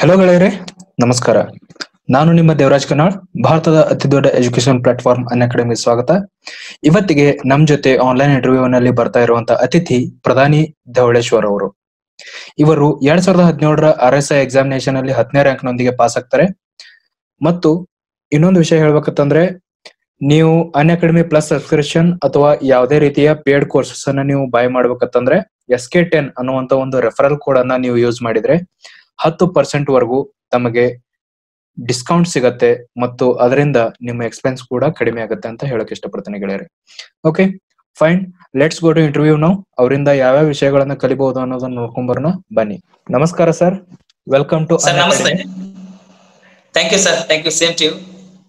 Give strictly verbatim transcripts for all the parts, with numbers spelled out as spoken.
Hello ಗೆಳೆಯರೆ, ನಮಸ್ಕಾರ. ನಾನು ನಿಮ್ಮ ದೇವರಾಜ್ ಕನಾಳ್, ಭಾರತದ ಅತಿ ದೊಡ್ಡ ಎಜುಕೇಶನ್ ಪ್ಲಾಟ್ಫಾರ್ಮ್ ಅನ್ಅಕಾಡೆಮಿ ಸ್ವಾಗತ. ಇವತ್ತಿಗೆ ನಮ್ ಜೊತೆ ಆನ್ಲೈನ್ ಇಂಟರ್ವ್ಯೂ ನಲ್ಲಿ ಬರ್ತಾ ಇರುವಂತ ಅತಿಥಿ ಪ್ರಧಾನಿ ಧವಳೇಶ್ವರ್ ಅವರು. ಇವರು ಎರಡ್ ಸಾವಿರದ ಹದಿನೇಳರ ಆರ್ ಎಸ್ ಐ ಎಕ್ಸಾಮಿನೇಷನ್ ಅಲ್ಲಿ ಹತ್ತನೇ ರ್ಯಾಂಕ್ ನೊಂದಿಗೆ ಪಾಸ್ ಆಗ್ತಾರೆ. ಮತ್ತು ಇನ್ನೊಂದು ವಿಷಯ ಹೇಳ್ಬೇಕಂತಂದ್ರೆ, ನೀವು ಅನ್ಅಕಾಡೆಮಿ ಪ್ಲಸ್ ಸಬ್ಸ್ಕ್ರಿಪ್ಷನ್ ಅಥವಾ ಯಾವುದೇ ರೀತಿಯ ಪೇಡ್ ಕೋರ್ಸಸ್ ಅನ್ನ ನೀವು ಬೈ ಮಾಡ್ಬೇಕಂತಂದ್ರೆ ಎಸ್ ಕೆ ಟೆನ್ ಅನ್ನುವಂತ ಒಂದು ರೆಫರಲ್ ಕೋಡ್ ಅನ್ನ ನೀವು ಯೂಸ್ ಮಾಡಿದ್ರೆ ಹತ್ತು ಪರ್ಸೆಂಟ್ ವರೆಗೂ ತಮಗೆ ಡಿಸ್ಕೌಂಟ್ ಸಿಗತ್ತೆ ಮತ್ತು ಅದರಿಂದ ನಿಮ್ಮ ಎಕ್ಸ್ಪೆನ್ಸ್ ಕೂಡ ಕಡಿಮೆ ಆಗುತ್ತೆ ಅಂತ ಹೇಳಕ್ ಇಷ್ಟಪಡ್ತೇನೆ ಗೆಳೆಯರೆ. Okay fine, let's go to interview now. ಅವರಿಂದ ಯಾವ್ಯಾವ ವಿಷಯಗಳನ್ನ ಕಲಿಬಹುದು ಅನ್ನೋದನ್ನ ನೋಡ್ಕೊಂಡ್ ಬರೋಣ ಬನ್ನಿ. ನಮಸ್ಕಾರ ಸರ್, ವೆಲ್ಕಮ್ ಟು ಸರ್. ನಮಸ್ತೆ, thank you sir. Thank you, same to you.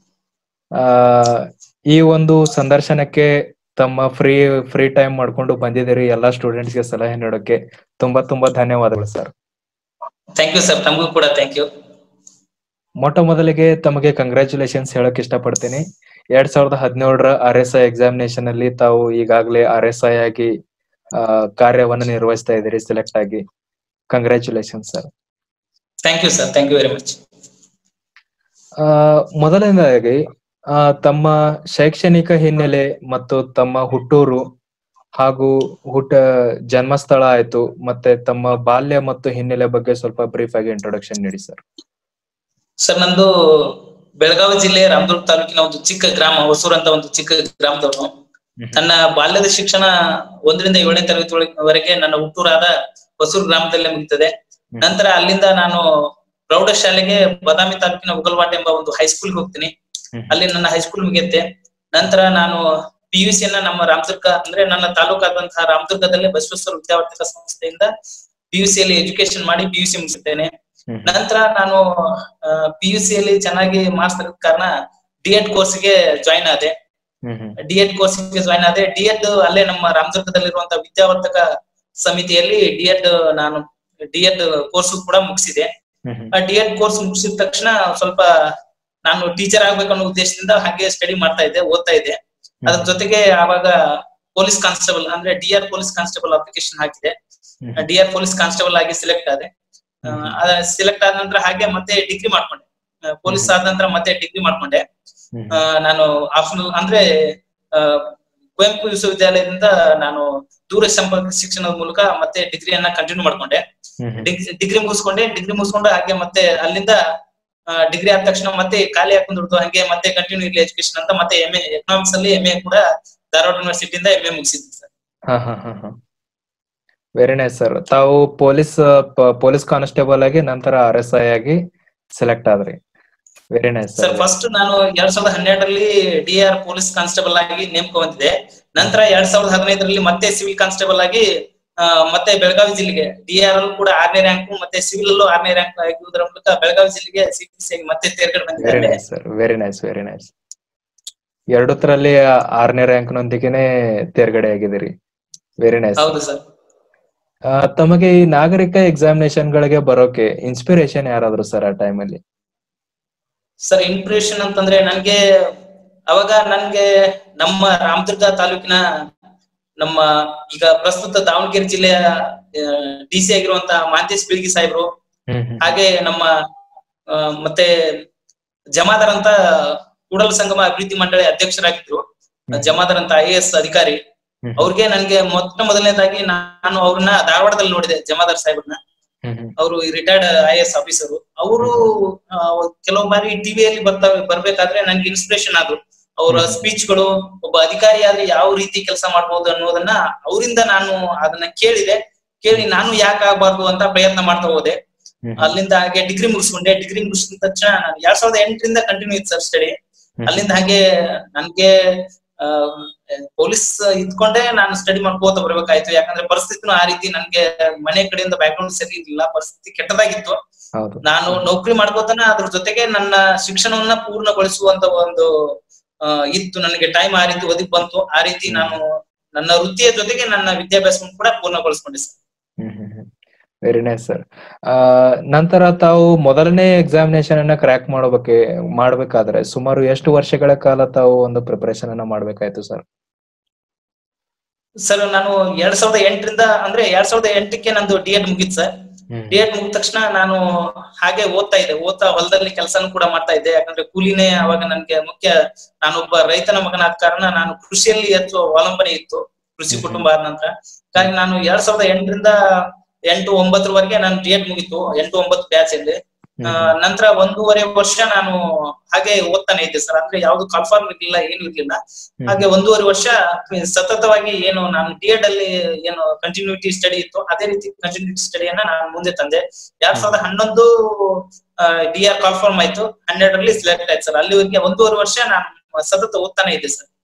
ಈ ಒಂದು ಸಂದರ್ಶನಕ್ಕೆ ತಮ್ಮ ಫ್ರೀ ಫ್ರೀ ಟೈಮ್ ಮಾಡ್ಕೊಂಡು ಬಂದಿದ್ದೀರಿ ಎಲ್ಲಾ ಸ್ಟೂಡೆಂಟ್ಸ್ಗೆ ಸಲಹೆ ನೀಡೋಕೆ ತುಂಬಾ ತುಂಬಾ ಧನ್ಯವಾದಗಳು ಸರ್. ಥ್ಯಾಂಕ್ ಯು ಸರ್, ತಮಗೂ ಕೂಡ ಥ್ಯಾಂಕ್ ಯು. ಮೊಟ್ಟ ಮೊದಲಿಗೆ ತಮಗೆ ಕಂಗ್ರ್ಯಾಚುಲೇಷನ್ಸ್ ಹೇಳಕ್ ಇಷ್ಟಪಡ್ತೀನಿ. ಎರಡ್ ಸಾವಿರದ ಹದಿನೇಳರ ಆರ್ ಎಸ್ ಐ ಎಕ್ಸಾಮಿನೇಷನ್ ಅಲ್ಲಿ ತಾವು ಈಗಾಗಲೇ ಆರ್ ಎಸ್ ಐ ಆಗಿ ಕಾರ್ಯವನ್ನು ನಿರ್ವಹಿಸ್ತಾ ಇದ್ದೀರಿ, ಸೆಲೆಕ್ಟ್ ಆಗಿ. Congratulation sir. Thank you sir, thank you very much. ಮೊದಲನೇದಾಗಿ ತಮ್ಮ ಶೈಕ್ಷಣಿಕ ಹಿನ್ನೆಲೆ ಮತ್ತು ತಮ್ಮ ಹುಟ್ಟೂರು ಹಾಗೂ ಹುಟ್ಟ ಜನ್ಮಸ್ಥಳ ಆಯ್ತು, ಮತ್ತೆ ತಮ್ಮ ಬಾಲ್ಯ ಮತ್ತು ಹಿನ್ನೆಲೆ ಬಗ್ಗೆ ಸ್ವಲ್ಪ ಬ್ರೀಫ್ ಆಗಿ ಇಂಟ್ರೊಡಕ್ಷನ್ ನೀಡಿ ಸರ್. ಸರ್, ನಂದು ಬೆಳಗಾವಿ ಜಿಲ್ಲೆ ರಾಮದುರ್ಗ ತಾಲೂಕಿನ ಒಂದು ಚಿಕ್ಕ ಗ್ರಾಮ ಹೊಸೂರು ಅಂತ ಒಂದು ಚಿಕ್ಕ ಗ್ರಾಮದವನು. ನನ್ನ ಬಾಲ್ಯದ ಶಿಕ್ಷಣ ಒಂದರಿಂದ ಏಳನೇ ತರಗತಿವರೆಗೆ ನನ್ನ ಹುಟ್ಟೂರಾದ ಹೊಸೂರು ಗ್ರಾಮದಲ್ಲೇ ಮುಗಿತದೆ. ನಂತರ ಅಲ್ಲಿಂದ ನಾನು ಪ್ರೌಢಶಾಲೆಗೆ ಬಾದಾಮಿ ತಾಲೂಕಿನ ಉಗಲ್ವಾಟ್ ಎಂಬ ಒಂದು ಹೈಸ್ಕೂಲ್ಗೆ ಹೋಗ್ತೀನಿ. ಅಲ್ಲಿ ನನ್ನ ಹೈಸ್ಕೂಲ್ ಮುಗಿಯುತ್ತೆ. ನಂತರ ನಾನು ಪಿ ಯು ಸಿ ಯನ್ನ ನಮ್ಮ ರಾಮದುರ್ಗ ಅಂದ್ರೆ ನನ್ನ ತಾಲೂಕಾದಂತಹ ರಾಮದುರ್ಗದಲ್ಲೇ ಬಸವೇಶ್ವರ ವಿದ್ಯಾವರ್ಧಕ ಸಂಸ್ಥೆಯಿಂದ ಪಿ ಯು ಸಿ ಅಲ್ಲಿ ಎಜುಕೇಶನ್ ಮಾಡಿ ಪಿ ಯು ಸಿ ಮುಗಿಸುತ್ತೇನೆ. ನಂತರ ನಾನು ಪಿ ಯು ಸಿ ಅಲ್ಲಿ ಚೆನ್ನಾಗಿ ಮಾರ್ಕ್ಸ್ ತೆಗೆದ ಕಾರಣ ಡಿ ಎಡ್ ಕೋರ್ಸ್ಗೆ ಜಾಯಿನ್ ಆದೆ. ಡಿ ಎಡ್ ಕೋರ್ಸ್ಗೆ ಜಾಯಿನ್ ಆದೆ. ಡಿ ಎಡ್ ಅಲ್ಲೇ ನಮ್ಮ ರಾಮದುರ್ಗದಲ್ಲಿರುವಂತಹ ವಿದ್ಯಾವರ್ಧಕ ಸಮಿತಿಯಲ್ಲಿ ಡಿ ಎಡ್ ನಾನು ಡಿ ಎಡ್ ಕೋರ್ಸ್ ಕೂಡ ಮುಗಿಸಿದೆ. ಆ ಡಿ ಎಡ್ ಕೋರ್ಸ್ ಮುಗಿಸಿದ ತಕ್ಷಣ ಸ್ವಲ್ಪ ನಾನು ಟೀಚರ್ ಆಗ್ಬೇಕು ಅನ್ನೋ ಉದ್ದೇಶದಿಂದ ಹಾಗೆ ಸ್ಟಡಿ ಮಾಡ್ತಾ ಇದ್ದೆ, ಓದ್ತಾ ಇದ್ದೆ. ಅದ್ರ ಜೊತೆಗೆ ಆವಾಗ ಪೊಲೀಸ್ ಕಾನ್ಸ್ಟೇಬಲ್ ಅಂದ್ರೆ D R police constable application ಹಾಕಿದೆ. ಡಿ ಆರ್ ಪೊಲೀಸ್ ಕಾನ್ಸ್ಟೇಬಲ್ ಆಗಿ ಸೆಲೆಕ್ಟ್ ಆದೆ. ಸೆಲೆಕ್ಟ್ ಆದ ನಂತರ ಹಾಗೆ ಮತ್ತೆ ಡಿಗ್ರಿ ಮಾಡ್ಕೊಂಡೆ. ಪೊಲೀಸ್ ಆದ ನಂತರ ಮತ್ತೆ ಡಿಗ್ರಿ ಮಾಡ್ಕೊಂಡೆ. ನಾನು ಆಫ್ಟರ್ನೂನ್ ಅಂದ್ರೆ ಕುವೆಂಪು ವಿಶ್ವವಿದ್ಯಾಲಯದಿಂದ ನಾನು ದೂರ ಸಂಪರ್ಕ ಶಿಕ್ಷಣದ ಮೂಲಕ ಮತ್ತೆ ಡಿಗ್ರಿಯನ್ನ ಕಂಟಿನ್ಯೂ ಮಾಡ್ಕೊಂಡೆ. ಡಿಗ್ರಿ ಮುಗಿಸ್ಕೊಂಡೆ. ಡಿಗ್ರಿ ಮುಗಿಸ್ಕೊಂಡು ಹಾಗೆ ಮತ್ತೆ ಅಲ್ಲಿಂದ ಡಿಗ್ರಿ ಆದ ತಕ್ಷಣ ಮತ್ತೆ ಖಾಲಿ ಹಾಕೊಂಡ್ಬಿಡ್ತು. ಹಂಗೆ ಮತ್ತೆ ಕಂಟಿನ್ಯೂ ಇರ್ಲಿ ಎಜುಕೇಶನ್ ಅಂತ ಮತ್ತೆ ಎಂ ಎ ಎಕನಾಮಿಕ್ಸ್ ಅಲ್ಲಿ ಎಂ ಎ ಕೂಡ ಧಾರವಾಡ ಯೂನಿವರ್ಸಿಟಿಯಿಂದ ಎಂ ಎ ಮುಗಿಸಿದ್ದೆ ಸರ್. ಹಾ ಹಾ ಹಾ ಹಾ ವೆರಿ ನೈಸ್ ಸರ್. ತಾವು ಪೊಲೀಸ್ ಪೊಲೀಸ್ ಕಾನ್ಸ್ಟೇಬಲ್ ಆಗಿ ನಂತರ ಆರ್ ಎಸ್ ಐ ಆಗಿ ಸೆಲೆಕ್ಟ್ ಆದ್ರಿ. Very nice sir. ಫಸ್ಟ್ ನಾನು ಎರಡ್ ಸಾವಿರದ ಹನ್ನೆರಡರಲ್ಲಿ ಡಿ ಆರ್ ಪೊಲೀಸ್ ಕಾನ್ಸ್ಟೇಬಲ್ ಆಗಿ ನೇಮಕ ಹೊಂದಿದೆ. ನಂತರ ಎರಡ್ ಸಾವಿರದ ಹದಿನೈದರಲ್ಲಿ ಮತ್ತೆ ಸಿವಿಲ್ ಕಾನ್ಸ್ಟೇಬಲ್ ಆಗಿ ಮತ್ತೆ ಬೆಳಗಾವಿ ಜಿಲ್ಲೆಗೆ ಡಿ ಆರ್ ಅಲ್ಲೂ ಕೂಡ ಆರನೇ ರ್ಯಾಂಕ್ ಮತ್ತೆ ಸಿವಿಲ್ ಅಲ್ಲೂ ಆರನೇ ರ್ಯಾಂಕ್ ಆಗಿರುವುದರ ಮೂಲಕ ಬೆಳಗಾವಿ ಜಿಲ್ಲೆಗೆ ಸಿ ಪಿ ಸಿ ಮತ್ತೆ ತೇರ್ಗಡೆ ಬಂದಿದ್ದಾರೆ. Very nice sir, very nice very nice. ಎರಡು ತರಲ್ಲಿ ಆರನೇ ರ್ಯಾಂಕ್ ನೊಂದಿಗೆನೆ ತೇರ್ಗಡೆ ಆಗಿದ್ದೀರಿ. Very nice. ಹೌದು ಸರ್. ತಮಗೆ ಈ ನಾಗರಿಕ ಎಕ್ಸಾಮಿನೇಷನ್ ಗಳಿಗೆ ಬರೋಕೆ ಇನ್ಸ್ಪಿರೇಷನ್ ಯಾರಾದ್ರು ಸರ್ ಆ ಟೈಮ್ ಅಲ್ಲಿ? ಸರ್, ಇನ್ಸ್ಪಿರೇಷನ್ ಅಂತಂದ್ರೆ ನನ್ಗೆ ಅವಾಗ ನನ್ಗೆ ನಮ್ಮ ರಾಮದುರ್ಗ ತಾಲೂಕಿನ ನಮ್ಮ ಈಗ ಪ್ರಸ್ತುತ ದಾವಣಗೆರೆ ಜಿಲ್ಲೆಯ ಡಿ ಸಿ ಆಗಿರುವಂತ ಮಾಂತೇಶ್ ಬೀಳ್ಗಿ ಸಾಹೇಬ್ರು, ಹಾಗೆ ನಮ್ಮ ಮತ್ತೆ ಜಮಾದಾರ್ ಅಂತ ಕೂಡಲ ಸಂಗಮ ಅಭಿವೃದ್ಧಿ ಮಂಡಳಿ ಅಧ್ಯಕ್ಷರಾಗಿದ್ರು ಜಮಾದಾರ್ ಅಂತ ಐ ಎ ಎಸ್ ಅಧಿಕಾರಿ. ಅವ್ರಿಗೆ ನನ್ಗೆ ಮೊಟ್ಟ ಮೊದಲನೇದಾಗಿ ನಾನು ಅವ್ರನ್ನ ಧಾರವಾಡದಲ್ಲಿ ನೋಡಿದೆ, ಜಮಾದಾರ್ ಸಾಹೇಬ್ರನ್ನ. ಅವರು retired I A S officer. ಅವರು ಕೆಲವು ಬಾರಿ ಟಿವಿಯಲ್ಲಿ ಬರ್ತಾ ಬರ್ಬೇಕಾದ್ರೆ ನನ್ಗೆ ಇನ್ಸ್ಪಿರೇಷನ್ ಆದ್ರು. ಅವರ ಸ್ಪೀಚ್ ಗಳು, ಒಬ್ಬ ಅಧಿಕಾರಿ ಆದ್ರೆ ಯಾವ ರೀತಿ ಕೆಲಸ ಮಾಡ್ಬೋದು ಅನ್ನೋದನ್ನ ಅವರಿಂದ ನಾನು ಅದನ್ನ ಕೇಳಿದೆ. ಕೇಳಿ ನಾನು ಯಾಕೆ ಆಗ್ಬಾರ್ದು ಅಂತ ಪ್ರಯತ್ನ ಮಾಡ್ತಾ ಹೋದೆ. ಅಲ್ಲಿಂದ ಹಾಗೆ ಡಿಗ್ರಿ ಮುಗಿಸ್ಕೊಂಡೆ. ಡಿಗ್ರಿ ಮುಗಿಸಿದ ತಕ್ಷಣ ನಾನು ಎರಡ್ ಸಾವಿರದ ಎಂಟರಿಂದ ಕಂಟಿನ್ಯೂ ಇತ್ತು ಸರ್ ಸ್ಟಡಿ. ಅಲ್ಲಿಂದ ಹಾಗೆ ನನ್ಗೆ ಆ ಪೊಲೀಸ್ ಇದ್ಕೊಂಡೆ ನಾನು ಸ್ಟಡಿ ಮಾಡ್ಕೋತ ಬರ್ಬೇಕಾಯ್ತು. ಯಾಕಂದ್ರೆ ಪರಿಸ್ಥಿತಿನೂ ಆ ರೀತಿ, ನನ್ಗೆ ಮನೆ ಕಡೆಯಿಂದ ಬ್ಯಾಕ್ ಗ್ರೌಂಡ್ ಸರಿ ಇರ್ಲಿಲ್ಲ, ಪರಿಸ್ಥಿತಿ ಕೆಟ್ಟದಾಗಿತ್ತು. ನಾನು ನೌಕರಿ ಮಾಡ್ಕೋತಾನ ಅದ್ರ ಜೊತೆಗೆ ನನ್ನ ಶಿಕ್ಷಣವನ್ನ ಪೂರ್ಣಗೊಳಿಸುವಂತ ಒಂದು ಇತ್ತು ನನಗೆ ಟೈಮ್. ಆ ರೀತಿ ಒದಗಿ ಬಂತು. ಆ ರೀತಿ ನಾನು ನನ್ನ ವೃತ್ತಿಯ ಜೊತೆಗೆ ನನ್ನ ವಿದ್ಯಾಭ್ಯಾಸವನ್ನು ಕೂಡ ಪೂರ್ಣಗೊಳಿಸ್ಕೊಂಡೆ ಸರ್. Very nice sir. ನಂತರ ತಾವು ಮೊದಲನೇ ಎಕ್ಸಾಮಿನೇಷನ್ ಅನ್ನ ಕ್ರ್ಯಾಕ್ ಮಾಡಬೇಕೆ ಮಾಡ್ಬೇಕಾದ್ರೆ ಸುಮಾರು ಎಷ್ಟು ವರ್ಷಗಳ ಕಾಲ ತಾವು ಒಂದು ಪ್ರಿಪರೇಷನ್ ಅನ್ನ ಮಾಡ್ಬೇಕಾಯ್ತು ಸರ್? ಸರ್, ನಾನು ಎರಡ್ ಸಾವಿರದ ಎಂಟರಿಂದ ಅಂದ್ರೆ ಎರಡ್ ಸಾವಿರದ ಎಂಟಕ್ಕೆ ನಂದು ಡಿ ಎಡ್ ಮುಗಿತ್ ಸರ್. ಡಿ ಎಡ್ ಮುಗಿದ ತಕ್ಷಣ ನಾನು ಹಾಗೆ ಓದ್ತಾ ಇದ್ದೆ, ಓದ್ತಾ ಹೊಲದಲ್ಲಿ ಕೆಲಸನೂ ಕೂಡ ಮಾಡ್ತಾ ಇದ್ದೆ. ಯಾಕಂದ್ರೆ ಕೂಲಿನೇ ಅವಾಗ ನನ್ಗೆ ಮುಖ್ಯ. ನಾನೊಬ್ಬ ರೈತನ ಮಗನಾದ ಕಾರಣ ನಾನು ಕೃಷಿಯಲ್ಲಿ ಹೆಚ್ಚು ಅವಲಂಬನೆ ಇತ್ತು, ಕೃಷಿ ಕುಟುಂಬ ಆದ ನಂತರ. ಹಾಗಾಗಿ ನಾನು ಎರಡ್ ಸಾವಿರದ ಎಂಟರಿಂದ ಎಂಟು ಒಂಬತ್ತರವರೆಗೆ ನಾನು ಡಿ ಎಡ್ ಮುಗಿತು, ಎಂಟು ಒಂಬತ್ತು ಬ್ಯಾಚ್ ಅಲ್ಲಿ. ನಂತರ ಒಂದೂವರೆ ವರ್ಷ ನಾನು ಹಾಗೆ ಓದ್ತಾನೆ ಇದ್ದೆ ಸರ್. ಅಂದ್ರೆ ಯಾವ್ದು ಕಾಲ್ಫಾರ್ಮ್ ಇರ್ಲಿಲ್ಲ, ಏನು ಇರ್ಲಿಲ್ಲ. ಹಾಗೆ ಒಂದೂವರೆ ವರ್ಷ ಸತತವಾಗಿ ಏನು ನಾನು ಡಿ ಎಡ್ ಅಲ್ಲಿ ಏನು ಕಂಟಿನ್ಯೂಟಿ ಸ್ಟಡಿ ಇತ್ತು, ಅದೇ ರೀತಿ ಕಂಟಿನ್ಯೂಟಿ ಸ್ಟಡಿಯನ್ನ ನಾನು ಮುಂದೆ ತಂದೆ. ಎರಡ್ ಸಾವಿರದ ಹನ್ನೊಂದು ಡಿ ಆರ್ ಕಾಲ್ಫಾರ್ಮ್ ಆಯ್ತು, ಹನ್ನೆರಡರಲ್ಲಿ ಸಿಲೆಕ್ಟ್ ಆಯ್ತು ಸರ್. ಅಲ್ಲಿವರೆಗೆ ಒಂದೂವರೆ ವರ್ಷ ನಾನು ಸತತ ಓದ್ತಾನೆ ಇದ್ದೆ ಸರ್.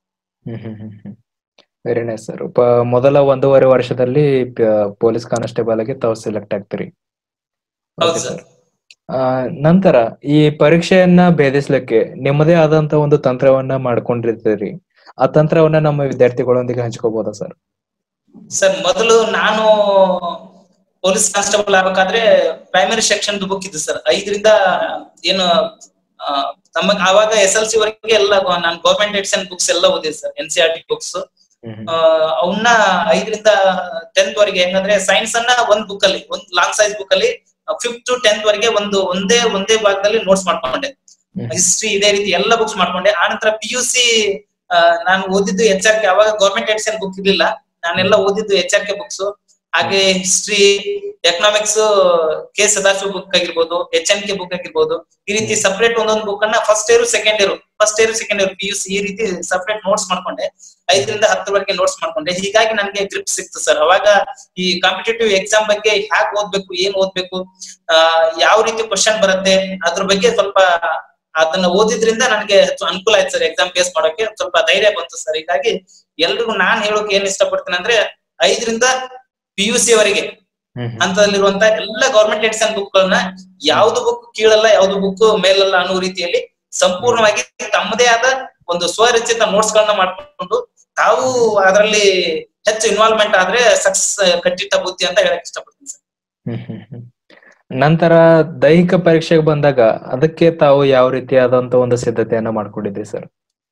Very nice sir. ಮೊದಲ ಒಂದೂವರೆ ವರ್ಷದಲ್ಲಿ ಪೊಲೀಸ್ ಕಾನ್ಸ್ಟೇಬಲ್ ಆಗಿ ತಾವು ಸೆಲೆಕ್ಟ್ ಆಗ್ತೀರಿ. ಹೌದು ಸರ್. ಆ ನಂತರ ಈ ಪರೀಕ್ಷೆಯನ್ನ ಭೇದಿಸ್ಲಿಕ್ಕೆ ನಿಮ್ಮದೇ ಆದಂತ ಒಂದು ತಂತ್ರವನ್ನ ಮಾಡ್ಕೊಂಡಿರ್ತೀರಿ. ಆ ತಂತ್ರವನ್ನ ನಮ್ಮ ವಿದ್ಯಾರ್ಥಿಗಳೊಂದಿಗೆ ಹಂಚ್ಕೋಬಹುದಾ ಸರ್? ಸರ್, ಮೊದಲು ನಾನು ಪೊಲೀಸ್ ಕಾನ್ಸ್ಟೇಬಲ್ ಆಗ್ಬೇಕಾದ್ರೆ ಪ್ರೈಮರಿ ಸೆಕ್ಷನ್ ಬುಕ್ ಇದ್ದು ಸರ್. ಐದರಿಂದ ಏನು ನಮ್ಮ ಆವಾಗ ಎಸ್ ಎಲ್ ಸಿ ವರೆಗೆ ಎಲ್ಲ ನಾನು ಗೌರ್ಮೆಂಟ್ ಎಡಿಷನ್ ಬುಕ್ಸ್ ಎಲ್ಲ ಓದಿದೆ sir, N C R T books. ಅವನ್ನ ಐದರಿಂದ ಟೆಂತ್ ವರೆಗೆ ಹೆಂಗಂದ್ರೆ ಸೈನ್ಸ್ ಅನ್ನ ಒಂದ್ ಬುಕ್ ಅಲ್ಲಿ, ಒಂದ್ ಲಾಂಗ್ ಸೈಜ್ ಬುಕ್ ಅಲ್ಲಿ ಫಿಫ್ತ್ ಟು ಟೆಂತ್ ವರೆಗೆ ಒಂದು ಒಂದೇ ಒಂದೇ ಭಾಗದಲ್ಲಿ ನೋಟ್ಸ್ ಮಾಡ್ಕೊಂಡೆ. ಹಿಸ್ಟ್ರಿ ಇದೇ ರೀತಿ ಎಲ್ಲ ಬುಕ್ಸ್ ಮಾಡ್ಕೊಂಡೆ. ಆನಂತರ ಪಿ ಯು ಸಿ ನಾನು ಓದಿದ್ದು ಎಚ್ ಆರ್ ಕೆ, ಅವಾಗ ಗೌರ್ಮೆಂಟ್ ಎಡಿಷನ್ ಬುಕ್ ಇರ್ಲಿಲ್ಲ, ನಾನೆಲ್ಲ ಓದಿದ್ದು ಎಚ್ ಆರ್ ಕೆ ಬುಕ್ಸ್. ಹಾಗೆ history, economics, K Sadashiva book ಆಗಿರ್ಬೋದು, ಎಚ್ ಎನ್ ಕೆ ಬುಕ್ ಆಗಿರ್ಬೋದು, ಈ ರೀತಿ ಸಪರೇಟ್ ಒಂದೊಂದು ಬುಕ್ ಅನ್ನ first year second year first year second year P U C ಈ ರೀತಿ ಸಪರೇಟ್ ನೋಟ್ಸ್ ಮಾಡ್ಕೊಂಡೆ. ಐದರಿಂದ ಹತ್ತರವರೆಗೆ ನೋಟ್ಸ್ ಮಾಡ್ಕೊಂಡೆ. ಹೀಗಾಗಿ ನನ್ಗೆ ಗ್ರಿಪ್ ಸಿಕ್ತು ಸರ್. ಅವಾಗ ಈ ಕಾಂಪಿಟೇಟಿವ್ ಎಕ್ಸಾಮ್ ಬಗ್ಗೆ ಹ್ಯಾಕ್ ಓದ್ಬೇಕು, ಏನ್ ಓದ್ಬೇಕು, ಆ ಯಾವ ರೀತಿ ಕ್ವಶನ್ ಬರುತ್ತೆ ಅದ್ರ ಬಗ್ಗೆ ಸ್ವಲ್ಪ ಅದನ್ನ ಓದಿದ್ರಿಂದ ನನಗೆ ಹೆಚ್ಚು ಅನುಕೂಲ ಆಯ್ತು ಸರ್. ಎಕ್ಸಾಮ್ ಫೇಸ್ ಮಾಡೋಕೆ ಸ್ವಲ್ಪ ಧೈರ್ಯ ಬಂತು ಸರ್. ಹೀಗಾಗಿ ಎಲ್ರಿಗೂ ನಾನ್ ಹೇಳೋಕೆ ಏನ್ ಇಷ್ಟಪಡ್ತೀನಿ ಅಂದ್ರೆ, ಐದರಿಂದ ಪಿ ಯು ಸಿ ಅವರೆಗೆ ಹಂತದಲ್ಲಿರುವಂತ ಎಲ್ಲ ಗೌರ್ಮೆಂಟ್ ಎಡಿಷನ್ ಬುಕ್ ಗಳನ್ನ ಯಾವ್ದು ಬುಕ್ ಕೀಳಲ್ಲ, ಯಾವ್ದು ಬುಕ್ ಮೇಲಲ್ಲ ಅನ್ನೋ ರೀತಿಯಲ್ಲಿ ಸಂಪೂರ್ಣವಾಗಿ ತಮ್ಮದೇ ಆದ ಒಂದು ಸ್ವರಚಿತ ನೋಟ್ಸ್ ಗಳನ್ನ ಮಾಡ್ಕೊಂಡು ತಾವು ಅದರಲ್ಲಿ ಹೆಚ್ಚು ಇನ್ವಾಲ್ವ್ಮೆಂಟ್ ಆದ್ರೆ ಸಕ್ಸಸ್ ಕಟ್ಟಿಟ್ಟ ಬುದ್ಧಿ ಅಂತ ಹೇಳಕ್ ಇಷ್ಟಪಡ್ತೀನಿ ಸರ್. ನಂತರ ದೈಹಿಕ ಪರೀಕ್ಷೆಗೆ ಬಂದಾಗ ಅದಕ್ಕೆ ತಾವು ಯಾವ ರೀತಿಯಾದಂತ ಒಂದು ಸಿದ್ಧತೆಯನ್ನ ಮಾಡ್ಕೊಂಡಿದ್ರಿ ಸರ್?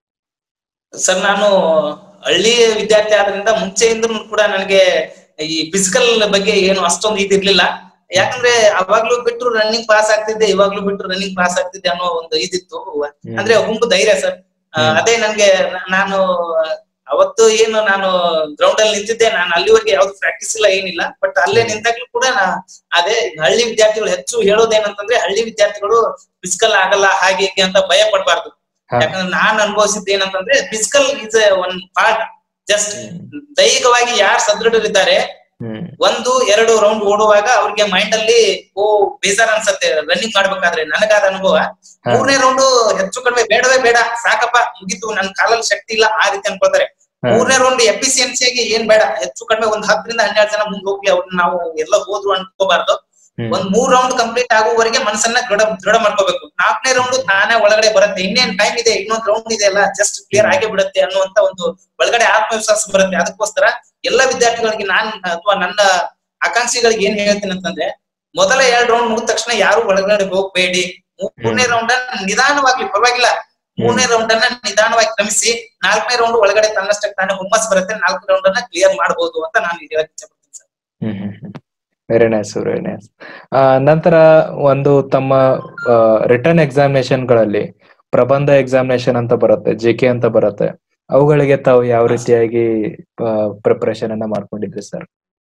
ಸರ್, ನಾನು ಹಳ್ಳಿಯ ವಿದ್ಯಾರ್ಥಿ ಆದ್ರಿಂದ ಮುಂಚೆಯಿಂದ ಕೂಡ ನನಗೆ ಈ ಫಿಸಿಕಲ್ ಬಗ್ಗೆ ಏನು ಅಷ್ಟೊಂದು ಇದಿರ್ಲಿಲ್ಲ. ಯಾಕಂದ್ರೆ ಅವಾಗ್ಲೂ ಬಿಟ್ರು ರನ್ನಿಂಗ್ ಪಾಸ್ ಆಗ್ತಿದ್ದೆ, ಇವಾಗ್ಲೂ ಬಿಟ್ರು ರನ್ನಿಂಗ್ ಪಾಸ್ ಆಗ್ತಿದ್ದೆ ಅನ್ನೋ ಒಂದು ಇದಿತ್ತು. ಅಂದ್ರೆ ಹುಂಬು ಧೈರ್ಯ ಸರ್. ಅದೇ ನನ್ಗೆ, ನಾನು ಅವತ್ತು ಏನು ನಾನು ಗ್ರೌಂಡ್ ಅಲ್ಲಿ ನಿಂತಿದ್ದೆ, ನಾನು ಅಲ್ಲಿವರೆಗೆ ಯಾವ್ದು ಪ್ರಾಕ್ಟೀಸ್ ಇಲ್ಲ, ಏನಿಲ್ಲ. ಬಟ್ ಅಲ್ಲೇ ನಿಂತಾಗ್ಲೂ ಕೂಡ ನಾ ಅದೇ ಹಳ್ಳಿ ವಿದ್ಯಾರ್ಥಿಗಳು ಹೆಚ್ಚು ಹೇಳೋದೇನಂತಂದ್ರೆ, ಹಳ್ಳಿ ವಿದ್ಯಾರ್ಥಿಗಳು ಫಿಸಿಕಲ್ ಆಗಲ್ಲ ಹಾಗೆ ಹೀಗೆ ಅಂತ ಭಯ ಪಡ್ಬಾರ್ದು. ಯಾಕಂದ್ರೆ ನಾನ್ ಅನುಭವಿಸಿದ್ದು ಏನಂತಂದ್ರೆ, physical is one part. Just ದೈಹಿಕವಾಗಿ ಯಾರು ಸದೃಢರಿದ್ದಾರೆ, ಒಂದು ಎರಡು ರೌಂಡ್ ಓಡುವಾಗ ಅವ್ರಿಗೆ ಮೈಂಡ್ ಅಲ್ಲಿ ಓ ಬೇಜಾರ್ ಅನ್ಸತ್ತೆ ರನ್ನಿಂಗ್ ಮಾಡ್ಬೇಕಾದ್ರೆ. ನನಗಾದ ಅನುಭವ, ಮೂರನೇ ರೌಂಡ್ ಹೆಚ್ಚು ಕಡಿಮೆ ಬೇಡವೇ ಬೇಡ, ಸಾಕಪ್ಪ ಮುಗಿತು, ನನ್ ಕಾಲಲ್ಲಿ ಶಕ್ತಿ ಇಲ್ಲ, ಆ ರೀತಿ ಅನ್ಕೊಳ್ತಾರೆ. ಮೂರನೇ ರೌಂಡ್ ಎಫಿಸಿಯನ್ಸಿಯಾಗಿ ಏನ್ ಬೇಡ, ಹೆಚ್ಚು ಕಡಿಮೆ ಒಂದ್ ಹತ್ತರಿಂದ ಹನ್ನೆರಡು ಜನ ಮುಂದೆ ಹೋಗ್ಲಿ, ಅವ್ರನ್ನ ನಾವು ಎಲ್ಲ ಹೋದ್ರು ಅನ್ಕೋಬಾರ್ದು. ಒಂದ್ ಮೂರ್ ರೌಂಡ್ ಕಂಪ್ಲೀಟ್ ಆಗುವವರೆಗೆ ಮನಸ್ಸನ್ನ ದೃಢ ದೃಢ ಮಾಡ್ಕೋಬೇಕು. ನಾಲ್ಕನೇ ರೌಂಡ್ ತಾನೇ ಒಳಗಡೆ ಬರುತ್ತೆ, ಇನ್ನೇನ್ ಟೈಮ್ ಇದೆ, ಇನ್ನೊಂದ್ ರೌಂಡ್ ಇದೆ ಅಲ್ಲ, ಜಸ್ಟ್ ಕ್ಲಿಯರ್ ಆಗೇ ಬಿಡುತ್ತೆ ಅನ್ನುವಂತ ಒಂದು ಒಳಗಡೆ ಆತ್ಮವಿಶ್ವಾಸ ಬರುತ್ತೆ. ಅದಕ್ಕೋಸ್ಕರ ಎಲ್ಲ ವಿದ್ಯಾರ್ಥಿಗಳಿಗೆ ನಾನ್ ಅಥವಾ ನನ್ನ ಆಕಾಂಕ್ಷಿಗಳಿಗೆ ಏನ್ ಹೇಳ್ತೀನಿ ಅಂತಂದ್ರೆ, ಮೊದಲ ಎರಡ್ ರೌಂಡ್ ಮುಗಿದ ತಕ್ಷಣ ಯಾರು ಒಳಗಡೆ ಹೋಗ್ಬೇಡಿ. ಮೂರನೇ ರೌಂಡ್ ಅನ್ನ ನಿಧಾನವಾಗ್ಲಿ ಪರವಾಗಿಲ್ಲ, ಮೂರನೇ ರೌಂಡ್ ಅನ್ನ ನಿಧಾನವಾಗಿ ಕ್ರಮಿಸಿ, ನಾಲ್ಕನೇ ರೌಂಡ್ ಒಳಗಡೆ ತನ್ನಷ್ಟಕ್ಕೆ ತಾನೇ ಹುಮ್ಮಸ್ ಬರುತ್ತೆ, ನಾಲ್ಕು ರೌಂಡ್ ಅನ್ನ ಕ್ಲಿಯರ್ ಮಾಡಬಹುದು ಅಂತ ನಾನು ಹೇಳಕ್ ಇಷ್ಟಪಡ್ತೀನಿ sir. Very nice, very nice. ನಂತರ ಒಂದು ತಮ್ಮ ರಿಟರ್ನ್ ಎಕ್ಸಾಮಿನೇಷನ್ ಗಳಲ್ಲಿ ಪ್ರಬಂಧ ಎಕ್ಸಾಮಿನೇಷನ್ ಅಂತ ಬರುತ್ತೆ, ಜೆ ಕೆ ಅಂತ ಬರುತ್ತೆ, ಅವುಗಳಿಗೆ ತಾವು ಯಾವ ರೀತಿಯಾಗಿ ಪ್ರಿಪರೇಷನ್ ಅನ್ನ ಮಾಡ್ಕೊಂಡಿದ್ರಿ ಸರ್?